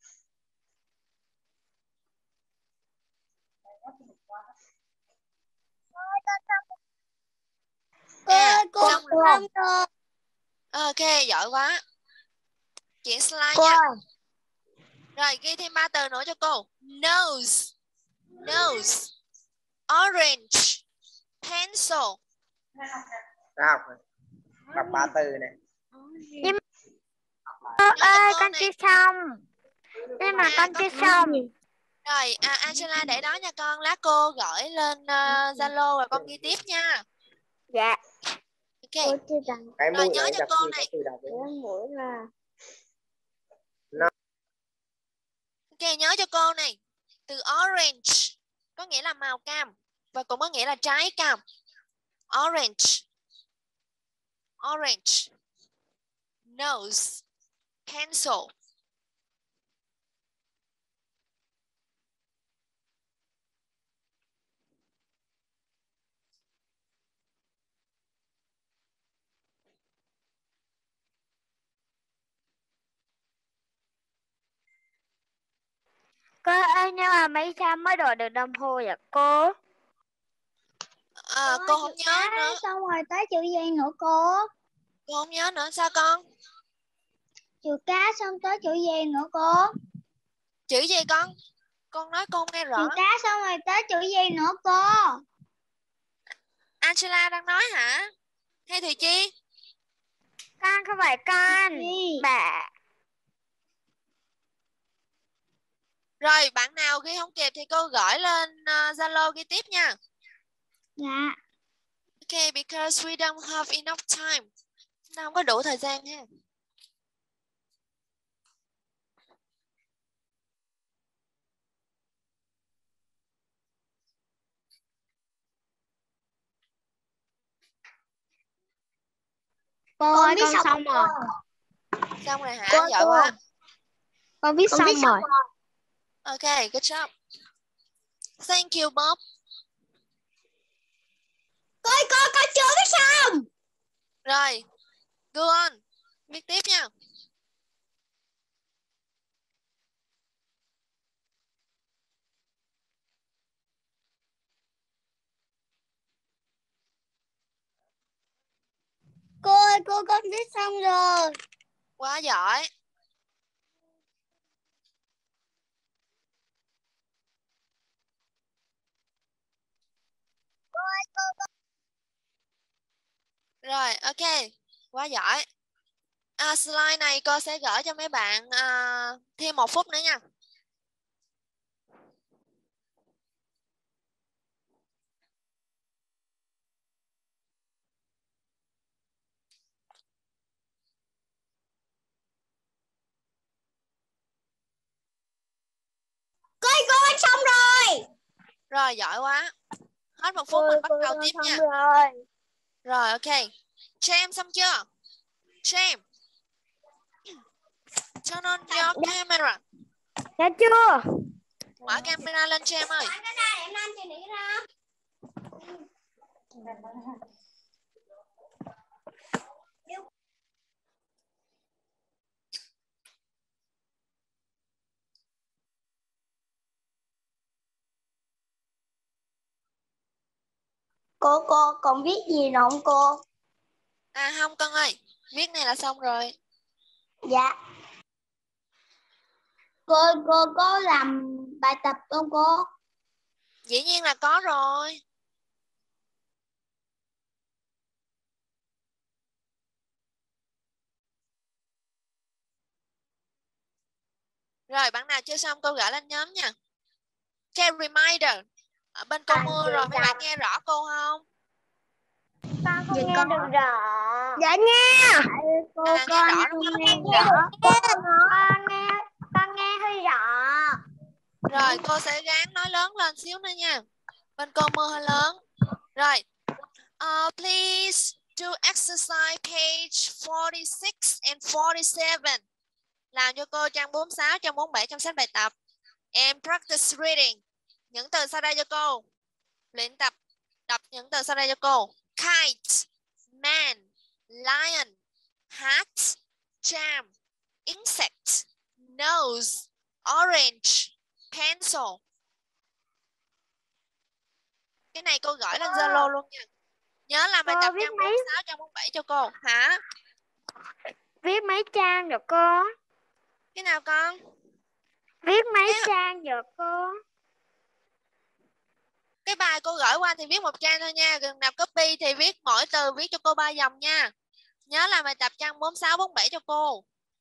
Cô À, ơi, cô xong rồi. xong rồi. Ok, giỏi quá. Chuyển slide Cô nha. ơi. Rồi ghi thêm ba từ nữa cho cô. Nose. Nose. Orange. Pencil. Đã học rồi. Đọc ba từ này. Nhưng cô ơi, con chưa xong. Nhưng mà À, con con... chưa xong. Rồi, à, Angela để đó nha con. Lát cô gửi lên uh, Zalo rồi con ghi tiếp nha. Dạ. Ok. Cô chưa đọc. Cái Rồi mũi nhớ này cho đọc cô gì này. có từ đọc đấy. Cái mũi là... Ok, nhớ cho cô này. Từ orange có nghĩa là màu cam và cũng có nghĩa là trái cam. Orange. Orange. Nose. Pencil. Cô ơi, nhưng mà mấy sao mới đổi được đồng hồ vậy cô? À, cô không nhớ nữa. Xong rồi tới chữ gì nữa cô? Cô không nhớ nữa. Sao con? Chữ cá xong tới chữ gì nữa cô? Chữ gì con? Con nói con không nghe rõ. Chữ cá xong rồi tới chữ gì nữa cô? Angela đang nói hả? Hay Thùy Chi? Con không phải con. Bà. Rồi bạn nào ghi không kịp thì cô gửi lên uh, Zalo ghi tiếp nha. Dạ. Ok, because we don't have enough time. Chúng ta không có đủ thời gian ha. Cô ơi, con xong, xong rồi. Xong rồi hả? Cô, Giỏi cô. quá. Con viết con xong, viết xong rồi. rồi. Ok, good job. Thank you, Bob. Cô ơi, cô, con chưa viết xong. Rồi, go on. Viết tiếp nha. Cô ơi, cô con viết xong rồi. Quá giỏi. Cô ơi, cô, cô. Rồi, ok. Quá giỏi. À, slide này cô sẽ gửi cho mấy bạn à, thêm một phút nữa nha. Cô ơi, cô ơi, xong rồi. Rồi, giỏi quá. Hết một Cô phút ơi, mình bắt cô đầu ơi, tiếp xong nha. rồi. Rồi, ok. James xong chưa? James, turn on your camera. Dạ chưa? Mở camera lên James ơi. Cái này em ăn cho đi ra. Cô, cô, còn viết gì nữa không cô? À không con ơi, viết này là xong rồi. Dạ. Cô, cô có làm bài tập không cô? Dĩ nhiên là có rồi. Rồi bạn nào chưa xong cô gửi lên nhóm nha. Cái reminder ở bên cô À, mưa chưa rồi, mấy xong. bạn nghe rõ cô không? Con không nghe được rõ. Dạ nghe. Cô À, nghe con rõ đúng không không? nghe rõ. Con nghe, con nghe hơi rõ. Rồi cô sẽ gắng nói lớn lên xíu nữa nha. Bên cô mưa hơi lớn. Rồi. Uh, please do exercise page forty-six and forty-seven. Làm cho cô trang bốn mươi sáu, trang bốn mươi bảy trong sách bài tập. And practice reading. Những từ sau đây cho cô. Luyện tập đọc những từ sau đây cho cô. Kite, man, lion, hat, jam, insect, nose, orange, pencil. Cái này cô gửi lên Zalo luôn nha. Nhớ làm bài tập trang bốn mươi sáu, trang bốn mươi bảy cho cô. Hả? Viết mấy trang được cô? Cái nào con? Viết mấy Cái, trang được cô? cái bài cô gửi qua thì viết một trang thôi nha. Gần nào copy thì viết mỗi từ viết cho cô ba dòng nha. Nhớ làm bài tập trang bốn mươi sáu, bốn mươi bảy cho cô.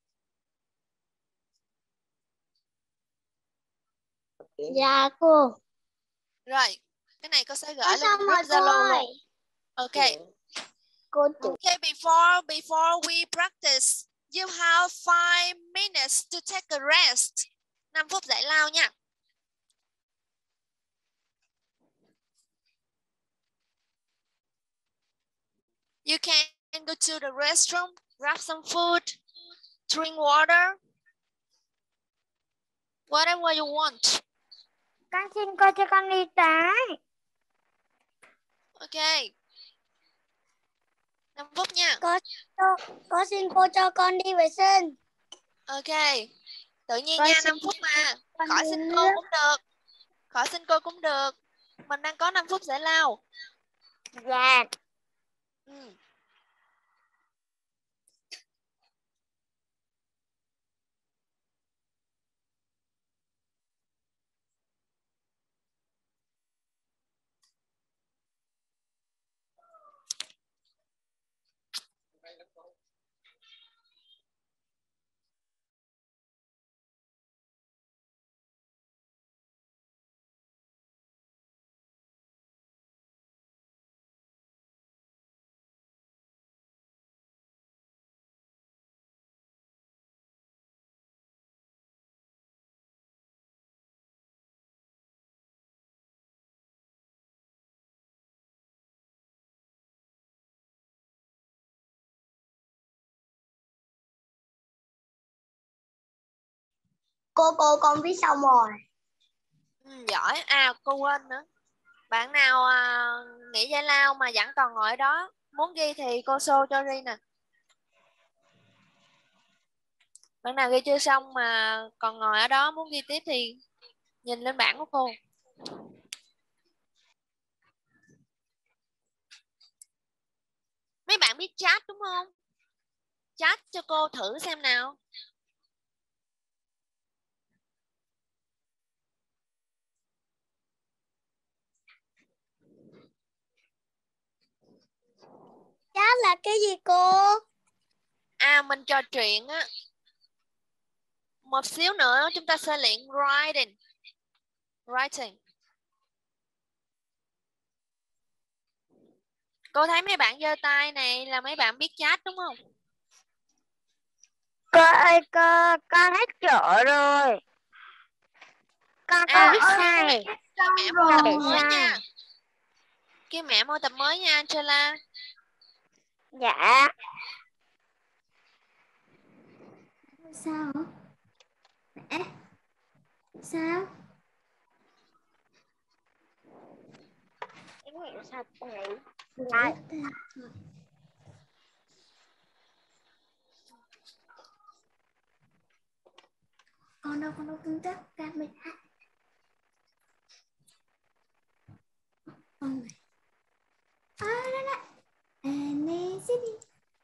Dạ cô. Rồi, cái này cô sẽ Con gửi lên xong group rồi cô Zalo ơi. luôn. Ok. Cô chủ. Okay, before before we practice, you have five minutes to take a rest. năm phút giải lao nha. You can go to the restroom, grab some food, drink water, whatever you want. Con xin cô cho con đi tới. Ok. năm phút nha. Có, có xin cô cho con đi vệ sinh. Ok. Tự nhiên Con nha, xin năm phút mà. con Khỏi đi xin cô nước. cũng được. Khỏi xin cô cũng được. Mình đang có năm phút giải lao. Dạ. Ừ. Cô cô con viết xong rồi. Ừ, giỏi. À, cô quên nữa. Bạn nào à, nghỉ giải lao mà vẫn còn ngồi ở đó, muốn ghi thì cô show cho ghi nè. Bạn nào ghi chưa xong mà còn ngồi ở đó muốn ghi tiếp thì nhìn lên bảng của cô. Mấy bạn bạn biết chat đúng không? Chat cho cô thử xem nào. Chat là cái gì cô? À, mình trò chuyện á. Một xíu nữa chúng ta sẽ luyện writing. Writing. Cô thấy mấy bạn giơ tay này là mấy bạn biết chat đúng không? Cô ơi cô, con hết chỗ rồi. Con À, không biết sai. ghi mẹ mô tập mới nha. Ghi mẹ mô tập mới nha Angela. Dạ. Sao hả? Mẹ? Sao? Cái này sao này? Này. Con đâu, con đâu tương tác camera. Con này. À, đây đây. Amazing.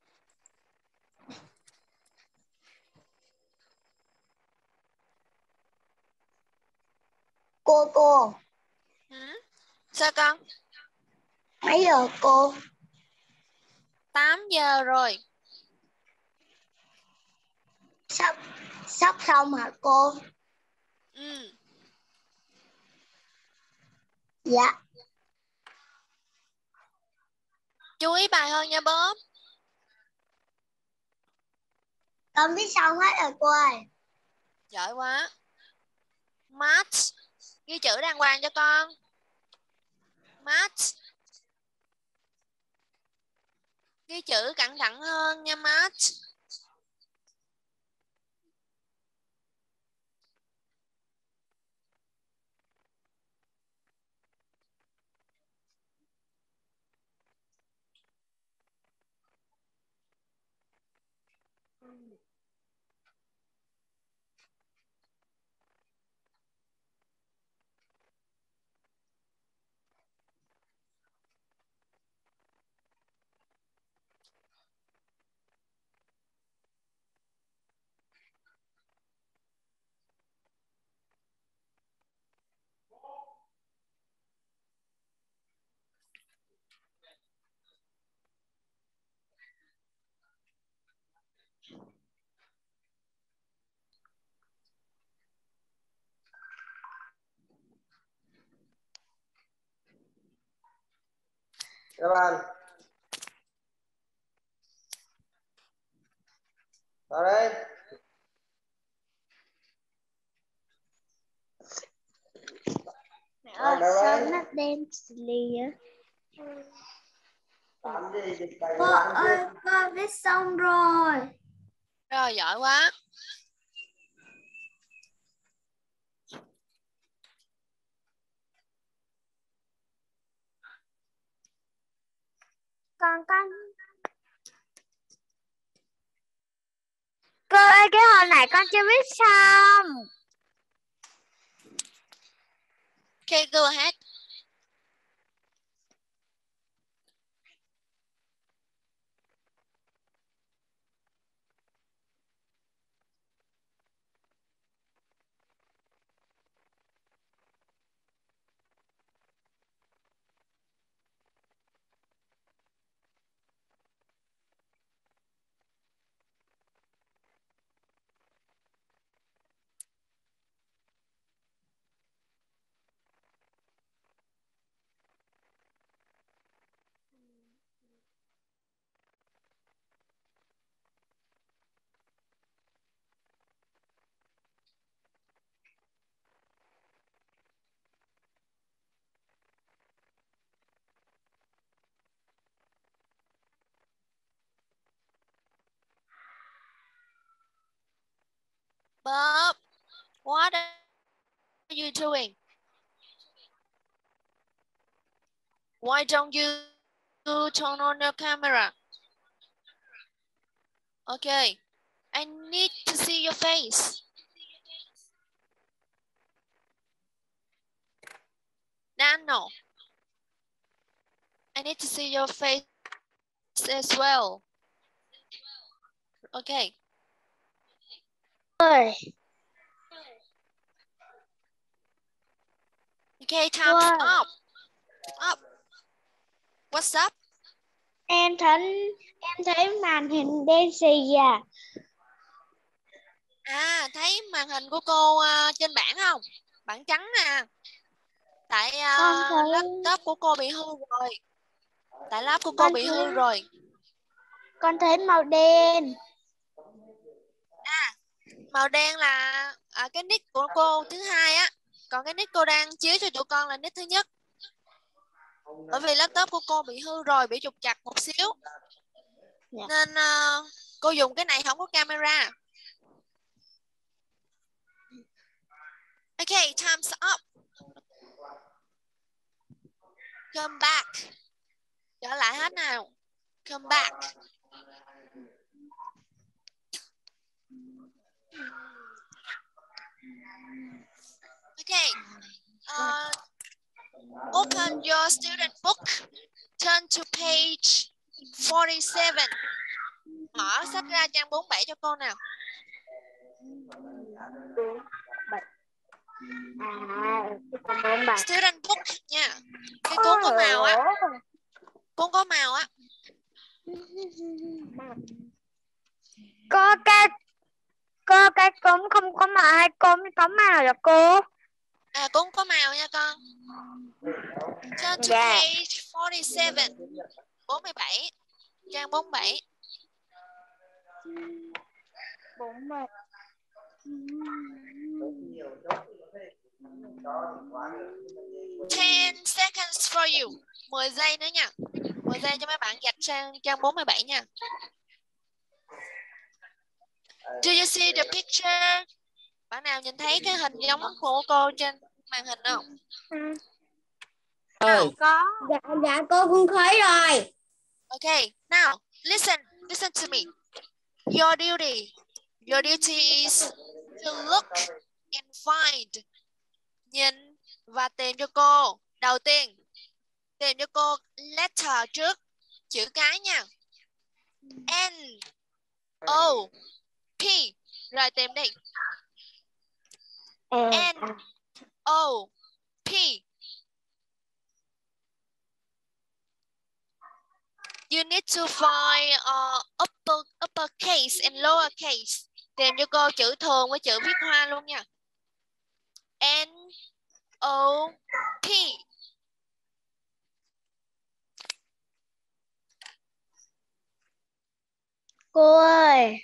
Cô cô. Ừ. Sao con? Mấy giờ cô? tám giờ rồi. Sắp sắp xong hả cô? Ừ. Dạ. Chú ý bài hơn nha Bob. Con biết xong hết rồi cô ơi. Giỏi quá. Math. Ghi chữ đàng hoàng cho con. Math. Ghi chữ cẩn thận hơn nha Math. Các bạn. Vào đây. Mẹ ơi, sao nó đen xì á? Làm gì dịch bài Cô làm ơi, chưa? con viết xong rồi. Rồi, giỏi quá. Con con. Cô ơi, cái hồi này con chưa viết xong. Okay, go ahead. Bob, what are you doing? Why don't you turn on your camera? Okay, I need to see your face. Nano, I need to see your face as well. Okay. Ơi. Okay, time's Wow. up. Up. What's up? Em thấy em thấy màn hình đen xì à. À, thấy màn hình của cô uh, trên bảng không? Bảng trắng nè. Tại uh, Con thấy laptop của cô bị hư rồi. Tại laptop của cô con bị thấy, hư rồi. con thấy màu đen. À, màu đen là à, cái nick của cô thứ hai á. Còn cái nick cô đang chiếu cho tụi con là nick thứ nhất. Bởi vì laptop của cô bị hư rồi, bị trục trặc một xíu. Dạ. Nên uh, cô dùng cái này không có camera. Okay, time's up. Come back. Trở lại hết nào. Come back. Okay. Uh, open your student book. Turn to page forty-seven. Mở sách ra trang bốn mươi bảy cho cô nào. À, student book nha. Cái cuốn có màu á. Cuốn có màu á. Có cái có cái cuốn không có màu hay cuốn có màu là cô? À, cuốn có màu nha con. Turn to Dạ. page forty-seven. bốn mươi bảy. Trang bốn mươi bảy. bốn mươi. ten seconds for you. mười giây nữa nha. mười giây cho mấy bạn gạch sang trang bốn mươi bảy nha. Do you see the picture? Bạn nào nhìn thấy cái hình giống của cô trên màn hình không? Ừ. Có. Dạ, dạ cô cũng thấy rồi. Okay, now listen, listen to me. Your duty, your duty is to look and find. Nhìn và tìm cho cô. Đầu tiên, tìm cho cô letter trước, chữ cái nha. N, O, P. Rồi tìm đi. N, O, P. You need to find uh, upper, upper case and lower case. Tìm cho cô chữ thường với chữ viết hoa luôn nha. N, O, P. Cô ơi.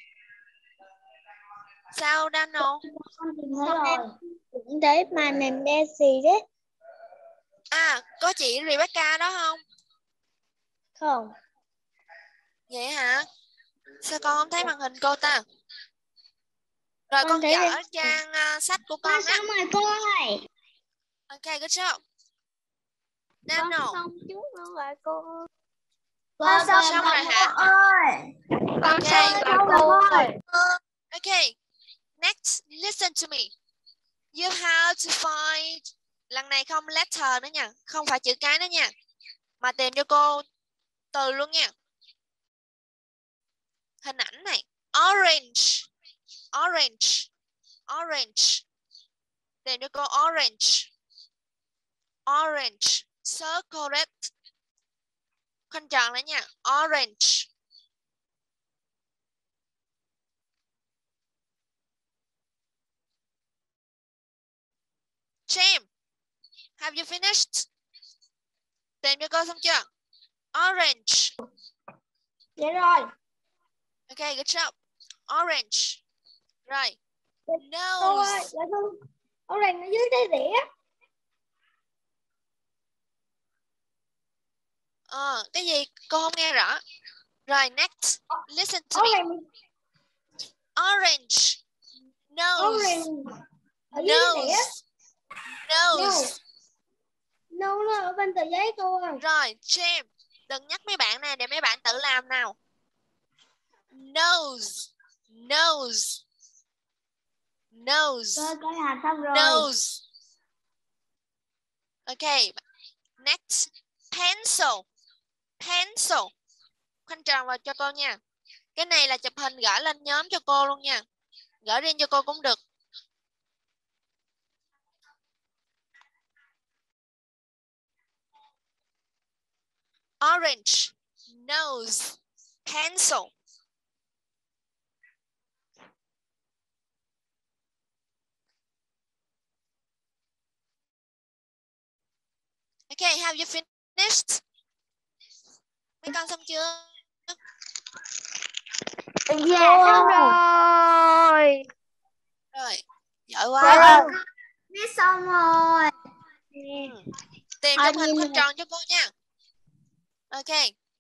Sao Daniel? Con tìm thấy rồi. Cũng thấy màn hình đen xì đấy. À, có chị Rebecca đó không? Không. Vậy hả? Sao con không thấy màn hình cô ta? Rồi con, Con thấy dở đây. trang uh, sách của con Con á. xong rồi cô ơi. Ok, good job. Con Daniel. xong chút nữa rồi cô. Cô Con xong xong rồi rồi cô hả? ơi. Con Ok, xong rồi cô ơi. Ok, next, listen to me. You have to find, lần này không letter nữa nha, không phải chữ cái nữa nha, mà tìm cho cô từ luôn nha. Hình ảnh này, orange, orange, orange. Tìm cho cô orange, orange, circle it. Khoanh tròn lại nha, orange. James, have you finished? Tìm cho cô xong chưa? Orange. Dạ rồi. Ok, good job. Orange. Rồi. Cô ơi, Nose. dạ không. Orange ở dưới cái đĩa. Ờ, cái gì? Cô không nghe rõ. Rồi, next. Listen to me. Orange. Orange. Nose. Orange. Ở dưới cái đĩa. Nose. Nose. No, nó ở bên tờ giấy cô ơi. Rồi, James. Đừng nhắc mấy bạn này để mấy bạn tự làm nào. Nose. Nose. Nose. Rồi, cái hạt xong rồi. Nose. Ok. Next. Pencil. Pencil. khoanh tròn vào cho cô nha. Cái này là chụp hình gửi lên nhóm cho cô luôn nha. Gửi riêng cho cô cũng được. Orange, nose, pencil. Okay, have you finished? Mấy con xong chưa? Dạ xong rồi. Rồi, giỏi quá. Dạ viết xong rồi. Ừ. Tìm chụp hình khoanh tròn cho cô nha. Ok.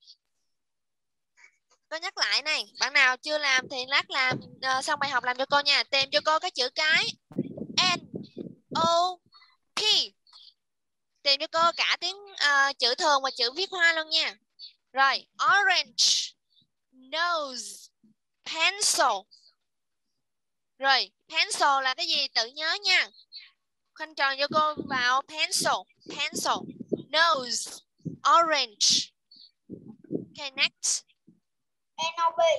Cô nhắc lại này, bạn nào chưa làm thì lát làm uh, xong bài học làm cho cô nha. Tìm cho cô cái chữ cái N O P. Tìm cho cô cả tiếng uh, chữ thường và chữ viết hoa luôn nha. Rồi, orange, nose, pencil. Rồi, pencil là cái gì? Tự nhớ nha. Khoanh tròn cho cô vào pencil, pencil, nose, orange. Okay, next. N O P.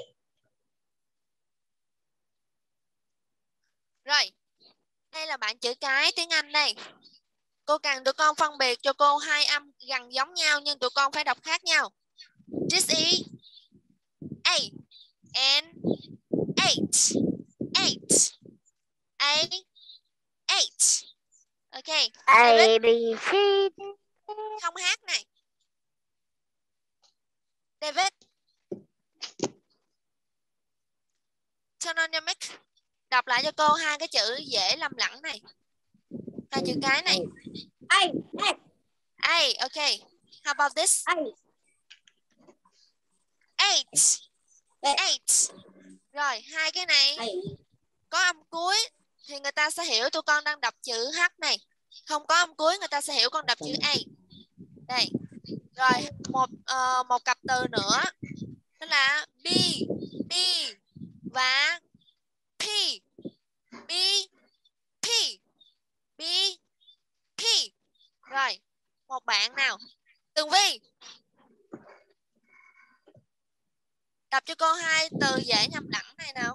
Rồi, đây là bảng chữ cái tiếng Anh đây. Cô cần tụi con phân biệt cho cô hai âm gần giống nhau nhưng tụi con phải đọc khác nhau. This is A and eight. Eight. A, eight. Ok. A, David, B, C. không hát này. David. Turn on your mic. Đọc lại cho cô hai cái chữ dễ lầm lẫn này. Hai chữ cái này. A, A. A, ok. How about this? A. Eight. Eight. Rồi, hai cái này có âm cuối thì người ta sẽ hiểu tụi con đang đọc chữ H này. Không có âm cuối người ta sẽ hiểu con đọc chữ A. Đây. Rồi, một uh, một cặp từ nữa. Đó là B, B và P. B, P. B, P. Rồi, một bạn nào. Tường Vi. Đọc cho cô hai từ dễ nhầm lẫn này nào.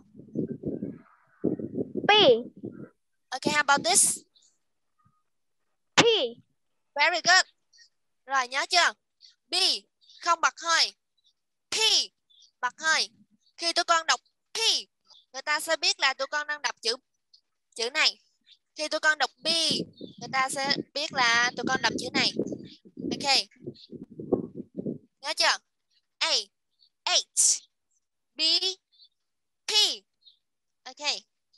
P. Okay, how about this? P. Very good. Rồi, nhớ chưa? B, không bật hơi. P, bật hơi. Khi tụi con đọc P, người ta sẽ biết là tụi con đang đọc chữ chữ này. Khi tụi con đọc B, người ta sẽ biết là tụi con đọc chữ này. Ok. Nhớ chưa? A, eight. B, P. Ok.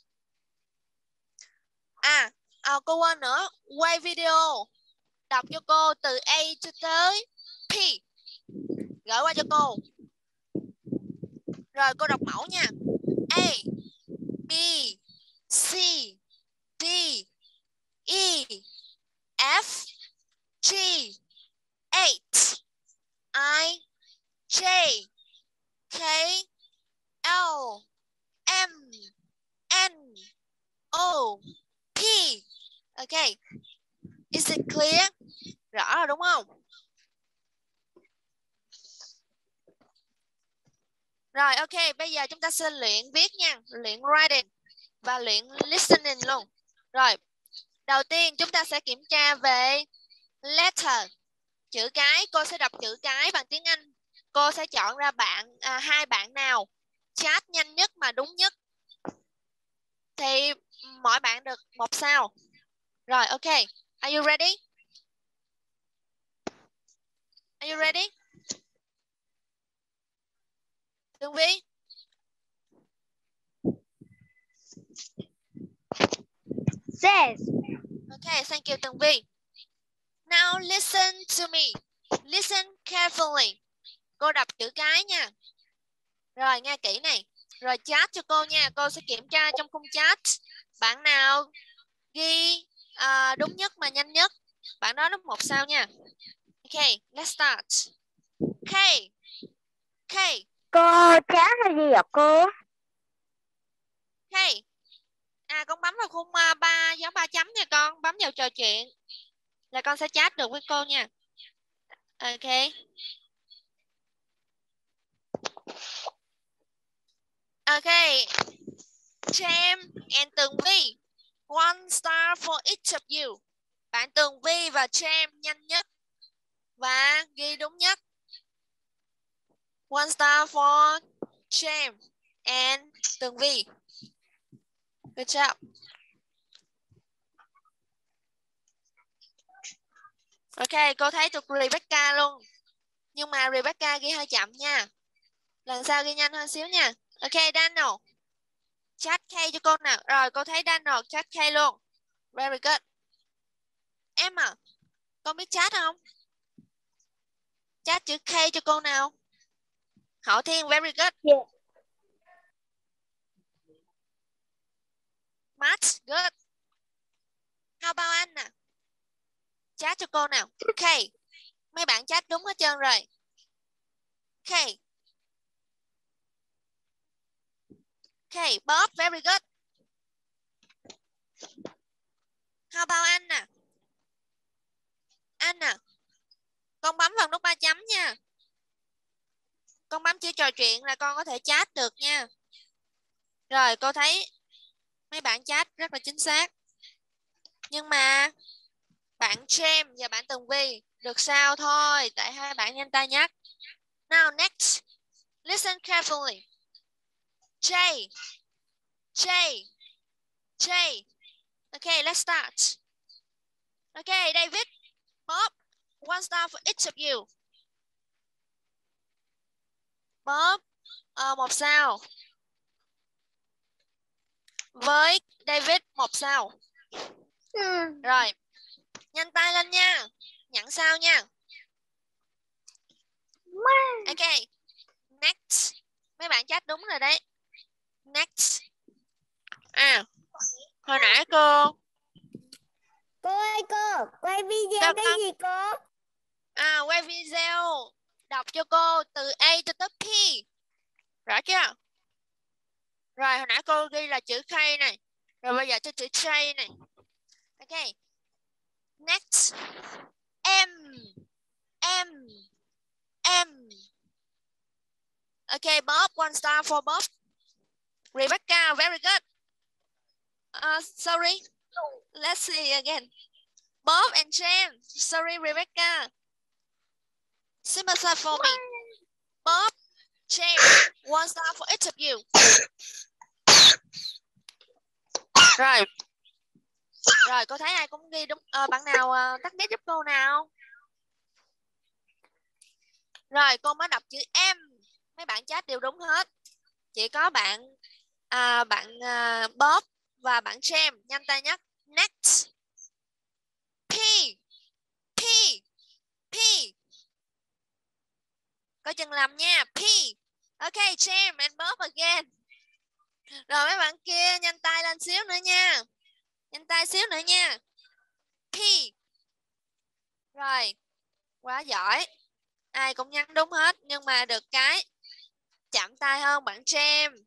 À, à, cô quên nữa. Quay video. Đọc cho cô từ A cho tới P. Gửi qua cho cô. Rồi cô đọc mẫu nha. A, B, C, D, E, F, G, H, I, J, K, L, M, N, O, P. Ok. Is it clear? Rõ rồi đúng không? Rồi ok, bây giờ chúng ta sẽ luyện viết nha, luyện writing và luyện listening luôn. Rồi, đầu tiên chúng ta sẽ kiểm tra về letter, chữ cái. Cô sẽ đọc chữ cái bằng tiếng Anh. Cô sẽ chọn ra bạn à, hai bạn nào chat nhanh nhất mà đúng nhất thì mỗi bạn được một sao. Rồi ok, are you ready? Are you ready? Tường Vi. Yes. Okay, thank you Tường Vi. Now listen to me. Listen carefully. Cô đọc chữ cái nha. Rồi nghe kỹ này. Rồi chat cho cô nha. Cô sẽ kiểm tra trong khung chat. Bạn nào ghi à, đúng nhất mà nhanh nhất, bạn đó được một sao nha. Ok, let's start. K. K. Cô chat là gì vậy cô? K. À con bấm vào khung uh, ba dấu ba chấm nha con. Bấm vào trò chuyện là con sẽ chat được với cô nha. Ok. Okay. James and Tường Vi. One star for each of you. Bạn Tường Vi và James nhanh nhất và ghi đúng nhất. One star for James and Tường Vi. Good job. Ok, cô thấy tụi Rebecca luôn. Nhưng mà Rebecca ghi hơi chậm nha. Lần sau ghi nhanh hơn xíu nha. Ok, Daniel. Chat K cho cô nào. Rồi, cô thấy Daniel chat K luôn. Very good. Emma, con biết chat không? Chat chữ K cho cô nào. Hậu Thiên, very good. Yeah. Matt, good. How about Anna? Chat cho cô nào. K. Mấy bạn chat đúng hết trơn rồi. K. K. Bob, very good. How about Anna? Anna. Con bấm vào nút ba chấm nha. Con bấm chữ trò chuyện là con có thể chat được nha. Rồi, cô thấy mấy bạn chat rất là chính xác. Nhưng mà bạn James và bạn Tường Vi được sao thôi. Tại hai bạn nhanh tay nhắc. Now next. Listen carefully. J. J. J. Okay, let's start. Okay, David. Bob. One star for each of you. Bob. Uh, một sao. Với David một sao. Ừ. Rồi. Nhanh tay lên nha. Nhận sao nha. Ok. Next. Mấy bạn chat đúng rồi đấy. Next. À. Hồi nãy cô. Cô ơi cô, quay video Sao cái con? gì cô? À, quay video. Đọc cho cô từ A cho tới P. Rõ chưa? Rồi, hồi nãy cô ghi là chữ K này. Rồi bây giờ cho chữ J này. Ok. Next. M. M. M. Okay, Bob. One star for Bob. Rebecca, very good. Uh, sorry. Let's see again. Bob and James. Sorry, Rebecca. Simplify for me. Bob, James. One star for each of you. Rồi. Rồi, cô thấy ai cũng ghi đúng. À, bạn nào uh, tắt nét giúp cô nào. Rồi, cô mới đọc chữ M. Mấy bạn chat đều đúng hết. Chỉ có bạn à, bạn à, Bob và bạn James nhanh tay nhắc. Next. P. P. P. Coi chừng làm nha. P. Ok, James and Bob again. Rồi mấy bạn kia nhanh tay lên xíu nữa nha. Nhanh tay xíu nữa nha. P. Rồi. Quá giỏi. Ai cũng nhắn đúng hết. Nhưng mà được cái chạm tay hơn bạn James.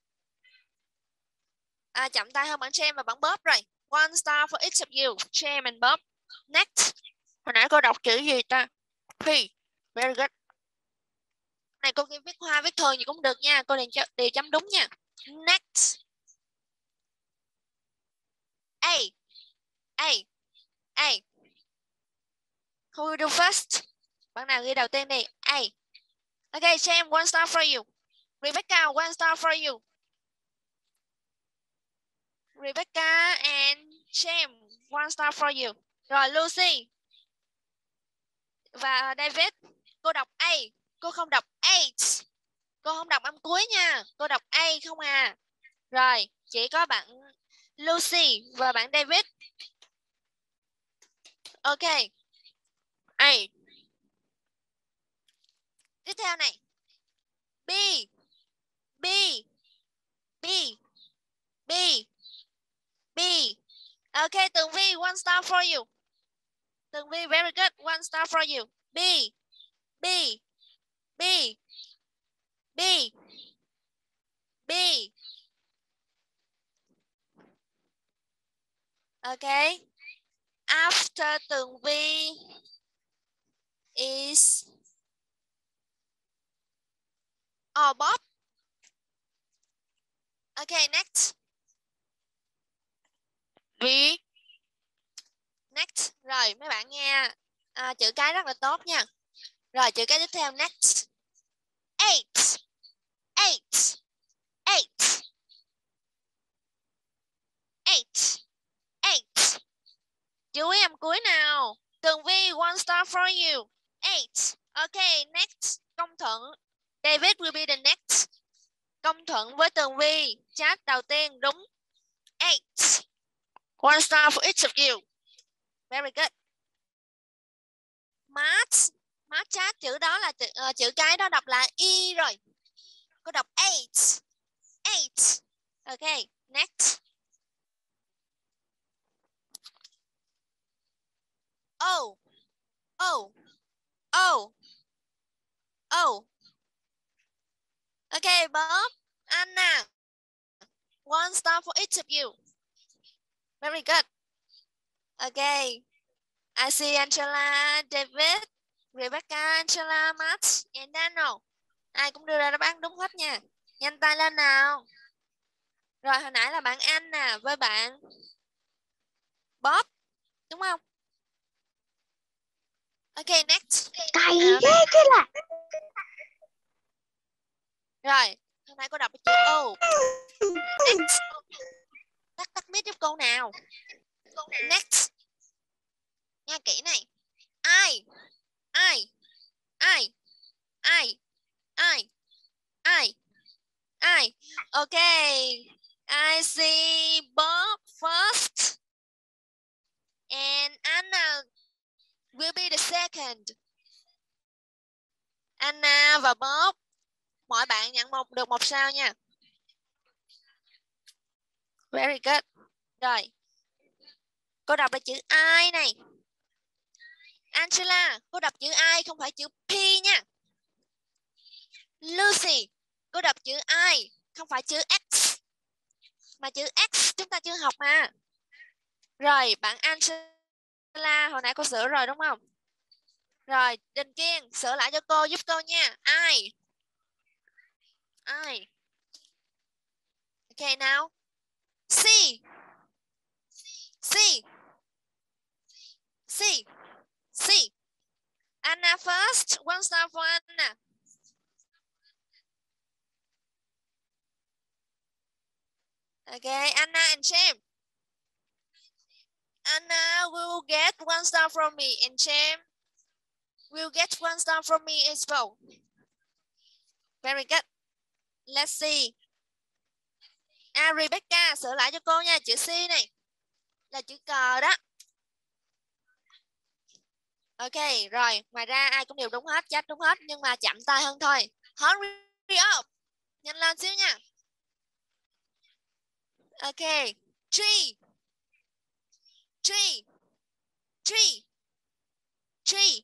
À, chạm tay hơn bạn James và bạn Bob rồi. One star for each of you. James and Bob. Next. Hồi nãy cô đọc chữ gì ta? P. Very good. Này cô ghi viết hoa viết thường gì cũng được nha. Cô đều, đều chấm đúng nha. Next. A. A. A. Who will do first? Bạn nào ghi đầu tiên đi? A. Okay, James, one star for you. Rebecca, one star for you. Rebecca and James, one star for you. Rồi, Lucy và David. Cô đọc A. Cô không đọc eight. Cô không đọc âm cuối nha. Cô đọc A không à. Rồi, chỉ có bạn Lucy và bạn David. Ok. A. Tiếp theo này. B. B. B. B. B. Ok, Tường Vi, one star for you. Tường Vi, very good. One star for you. B. B. B. B. B. Okay. After Tường Vi is oh Bob. Okay, next. B. Next. Rồi, mấy bạn nghe à, chữ cái rất là tốt nha. Rồi, chữ cái tiếp theo, next. Eight. Eight. Eight. Eight. Eight. Chú ý âm cuối nào. Tường Vi, one star for you. Eight. Okay, next. Công Thuận. David will be the next. Công Thuận với Tường Vi. Chat đầu tiên đúng. Eight. One star for each of you. Very good. Math. Math chat chữ đó là chữ, uh, chữ cái đó đọc là y rồi. Cô đọc eight. Eight. Okay, next. Oh. Oh. Oh. Oh. Okay, Bob. Anna. One star for each of you. Very good. Okay. I see Angela, David, Rebecca, Angela, Matt, and Daniel. Ai cũng đưa ra đáp án đúng hết nha. Nhanh tay lên nào. Rồi hồi nãy là bạn Anna với bạn Bob. Đúng không? Okay, next. Cày À, ghê thế là. rồi, hôm nay cô đọc cái chữ O. Next. Tắt tắt mic giúp cô nào. Next. Nghe kỹ này. I. I. I. I. I. I. I. Okay. I see Bob first. And Anna will be the second. Anna và Bob. Mọi bạn nhận một được một sao nha. Very good. Rồi. Cô đọc là chữ I này. Angela, cô đọc chữ I không phải chữ P nha. Lucy, cô đọc chữ I không phải chữ X. Mà chữ X chúng ta chưa học mà. Rồi, bạn Angela, hồi nãy cô sửa rồi đúng không? Rồi, Đình Kiên, sửa lại cho cô, giúp cô nha. I. I. Okay, now. C. C. C. C. Anna first. One star for Anna. Okay, Anna and Shame. Anna will get one star from me, and Shame will get one star from me as well. Very good. Let's see. À, Rebecca, sửa lại cho cô nha. Chữ C này là chữ cờ đó. Ok, rồi. Ngoài ra ai cũng đều đúng hết, chắc đúng hết. Nhưng mà chậm tay hơn thôi. Hurry up. Nhanh lên xíu nha. Ok. Tree. Tree. Tree. Tree.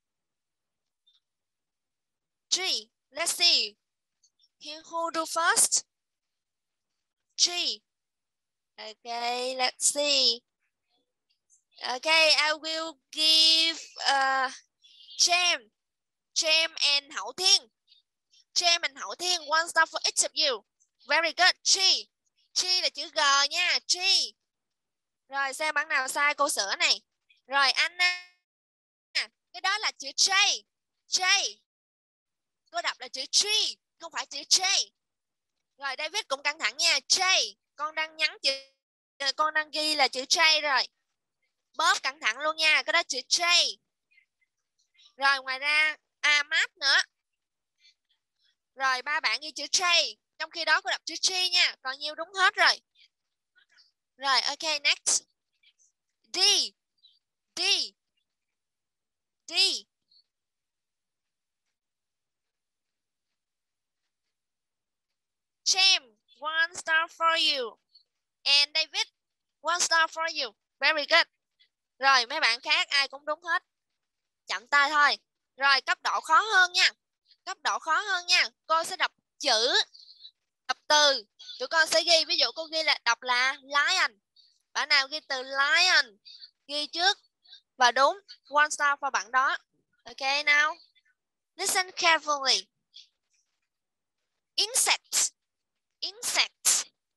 Tree. Let's see. Here, who do first? Tree. Okay, let's see. Okay, I will give uh, James, James and Hậu Thiên. James and Hậu Thiên, one star for each of you. Very good. Tree. Tree là chữ G nha. Tree. Rồi, xem bạn nào sai cô sửa này. Rồi, Anna. Cái đó là chữ J. J. Cô đọc là chữ tree, không phải chữ J. Rồi, David cũng căng thẳng nha. J. Con đang nhắn chữ, con đang ghi là chữ J rồi. Bob cẩn thận luôn nha, cái đó chữ J. Rồi ngoài ra, à Matt nữa. Rồi ba bạn ghi chữ J, trong khi đó cô đọc chữ G nha, còn nhiều đúng hết rồi. Rồi, ok, next. D. D. D. James, one star for you. And David, one star for you. Very good. Rồi, mấy bạn khác ai cũng đúng hết. Chậm tay thôi. Rồi, cấp độ khó hơn nha. Cấp độ khó hơn nha. Cô sẽ đọc chữ, đọc từ. Tụi con sẽ ghi, ví dụ cô ghi là đọc là lion. Bạn nào ghi từ lion, ghi trước và đúng, one star for bạn đó. Ok, now. Listen carefully. Insect. Insect.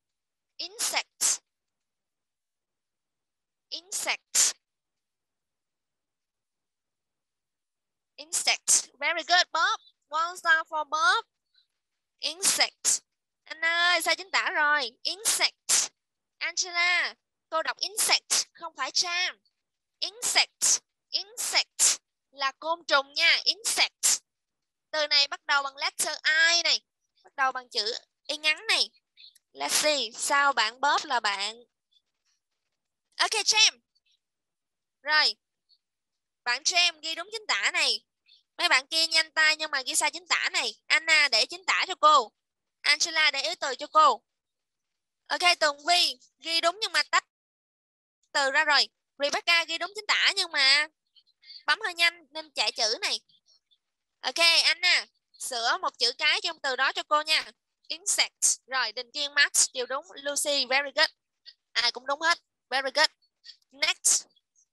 Very good, Bob. One star for Bob. Insect. Anh ơi, sai chính tả rồi. Insect. Angela, cô đọc insect, không phải Trang. Insect. Insect là côn trùng nha. Insect. Từ này bắt đầu bằng letter I này. Bắt đầu bằng chữ Y ngắn này. Let's see. Sao bạn Bob là bạn? Ok, Trang. Rồi. Bạn Trang ghi đúng chính tả này. Mấy bạn kia nhanh tay nhưng mà ghi sai chính tả này. Anna để chính tả cho cô. Angela để ý từ cho cô. Ok, Tường Vi ghi đúng nhưng mà tách từ ra rồi. Rebecca ghi đúng chính tả nhưng mà bấm hơi nhanh nên chạy chữ này. Ok, Anna sửa một chữ cái trong từ đó cho cô nha. Insect. Rồi, Đình Kiên, Max đều đúng. Lucy, very good. Ai cũng đúng hết. Very good. Next.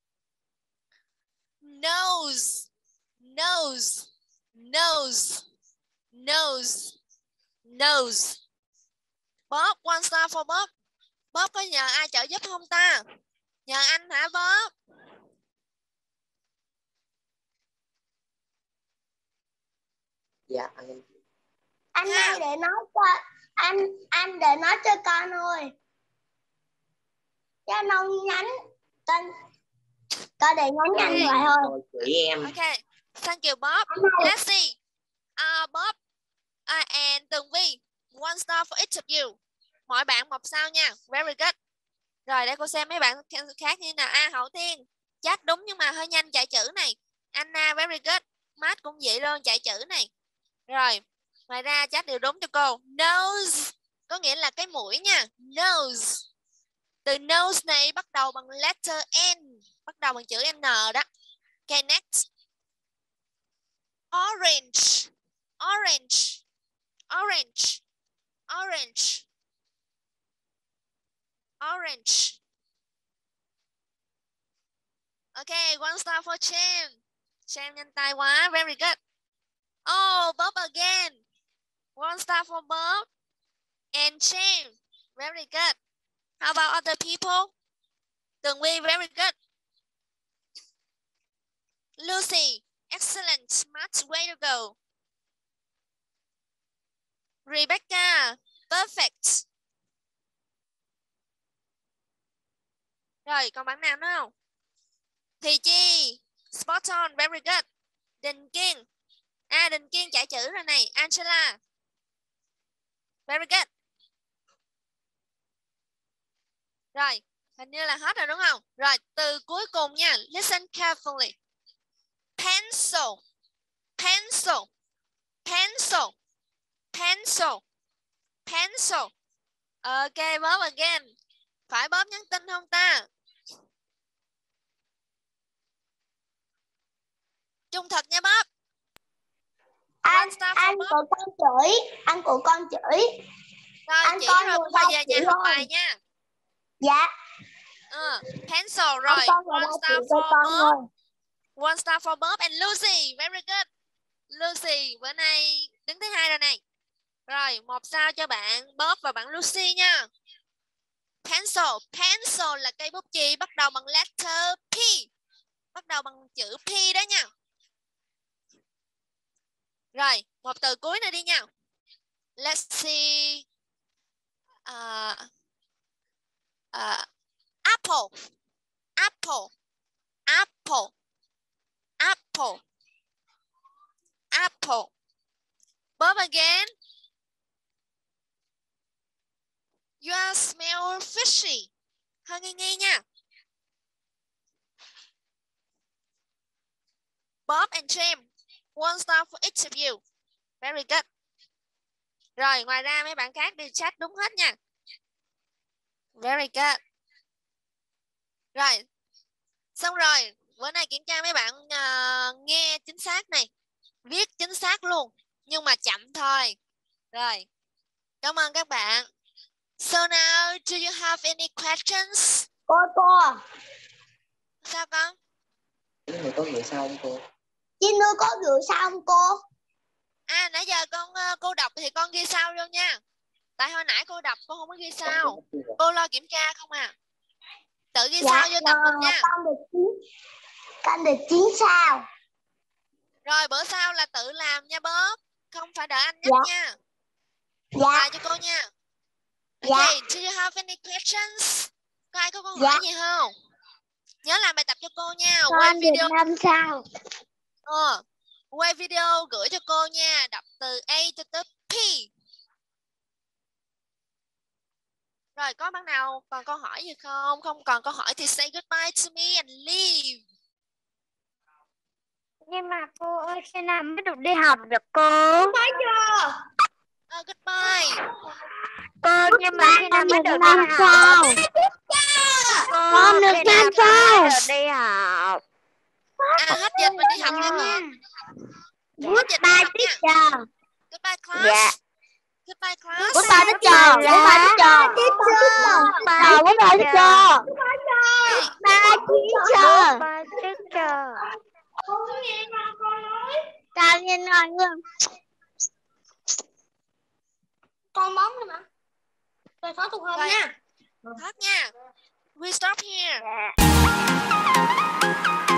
Nose. Nose. Nose. Nose. Nose. Bob, one star for Bob. Bob có nhờ ai trợ giúp không ta? Nhờ anh hả Bob? Dạ anh. Anh Ha. ơi để nói cho anh anh để nói cho con ơi. Cho nó nhắn con con để nhắn nhanh Okay. vậy thôi. Thôi chị em. Okay. Thank you, Bob. Anh ơi, Let's see. Uh, Bob uh, and Tường Vi. One star for each of you. Mỗi bạn một sao nha. Very good. Rồi để cô xem mấy bạn khác như nào. À, Hậu Thiên. Chat đúng nhưng mà hơi nhanh chạy chữ này. Anna, very good. Matt cũng vậy luôn, chạy chữ này. Rồi. Ngoài ra chat đều đúng cho cô. Nose. Có nghĩa là cái mũi nha. Nose. Từ nose này bắt đầu bằng letter N. Bắt đầu bằng chữ N đó. Okay, next. Orange. Orange. Orange. Orange. Orange. Okay, one star for Chem. Chem nhanh tay quá. Very good. Oh, Bob again. One star for Bob. And Chem. Very good. How about other people? Tường Vi, very good. Lucy, excellent. Smart, way to go. Rebecca, perfect. Rồi, còn bạn nào nữa không? Thì Chi, spot on, very good. Đình Kiên. À, Đình Kiên chạy chữ rồi này. Angela. Very good. Rồi, hình như là hết rồi đúng không? Rồi, từ cuối cùng nha. Listen carefully. Pencil. Pencil. Pencil. Pencil. Pencil. Ok, Bob again. Phải Bob nhắn tin không ta? Trung thực nha Bob. anh anh của con chửi, anh của con chửi. Rồi, Anh chỉ con rồi người cũng phải ta về chỉ nhà học thôi. bài nha. Dạ. Ừ, pencil Anh rồi. con người One ta star chỉ cho for con Bob. thôi. One star for Bob and Lucy. Very good. Lucy, bữa nay đứng thứ hai rồi này. Rồi, một sao cho bạn Bob và bạn Lucy nha. Pencil. Pencil là cây bút chì bắt đầu bằng letter P. Bắt đầu bằng chữ P đó nha. Rồi, một từ cuối nữa đi nha. Let's see. Uh, uh, apple. Apple. Apple. Apple. Apple. Bob again. You are smell fishy. Hơi nghi nghi nha. Bob and James. One star for each of you. Very good. Rồi, ngoài ra mấy bạn khác đi chat đúng hết nha. Very good. Rồi. Xong rồi. Bữa nay kiểm tra mấy bạn uh, nghe chính xác này. Viết chính xác luôn. Nhưng mà chậm thôi. Rồi. Cảm ơn các bạn. So now, do you have any questions? Cô cô. Sao con? Chín người có gửi sao không cô? Chín nữ có gửi sao không cô? À, nãy giờ con cô đọc thì con ghi sao luôn nha. Tại hồi nãy cô đọc con không có ghi sao. Cô lo kiểm tra không à? Tự ghi Dạ, sao vô tập mình nha. Con được chín. Con được chín sao. Rồi bữa sau là tự làm nha bớt. Không phải đợi anh nhắc Dạ. nha. Dạ. Bài cho cô nha. Dạ. Okay, do you have any questions? Có ai có câu Dạ. hỏi gì không? Nhớ làm bài tập cho cô nha. Con Quay Việt video. Nam sao? Ờ, quay video gửi cho cô nha. Đọc từ A cho tới P. Rồi có bạn nào còn câu hỏi gì không? Không còn câu hỏi thì say goodbye to me and leave. Nhưng mà cô ơi, khi nào mới được đi học được cô? Thấy chưa? Uh, goodbye. Cô, nhưng mà khi nào mới được đi học? Con được năm sao? Được đi học. À hết dịch mình đi học nha con. Hết dịch đi Goodbye học nha. teacher. Goodbye class. Dạ. Goodbye class. Goodbye teacher. Goodbye teacher. Goodbye teacher. Goodbye teacher. Goodbye teacher. Goodbye teacher. Tao nhìn nói luôn. Con bóng nữa mà. Rồi có thuộc không nha. Hết nha. We stop here.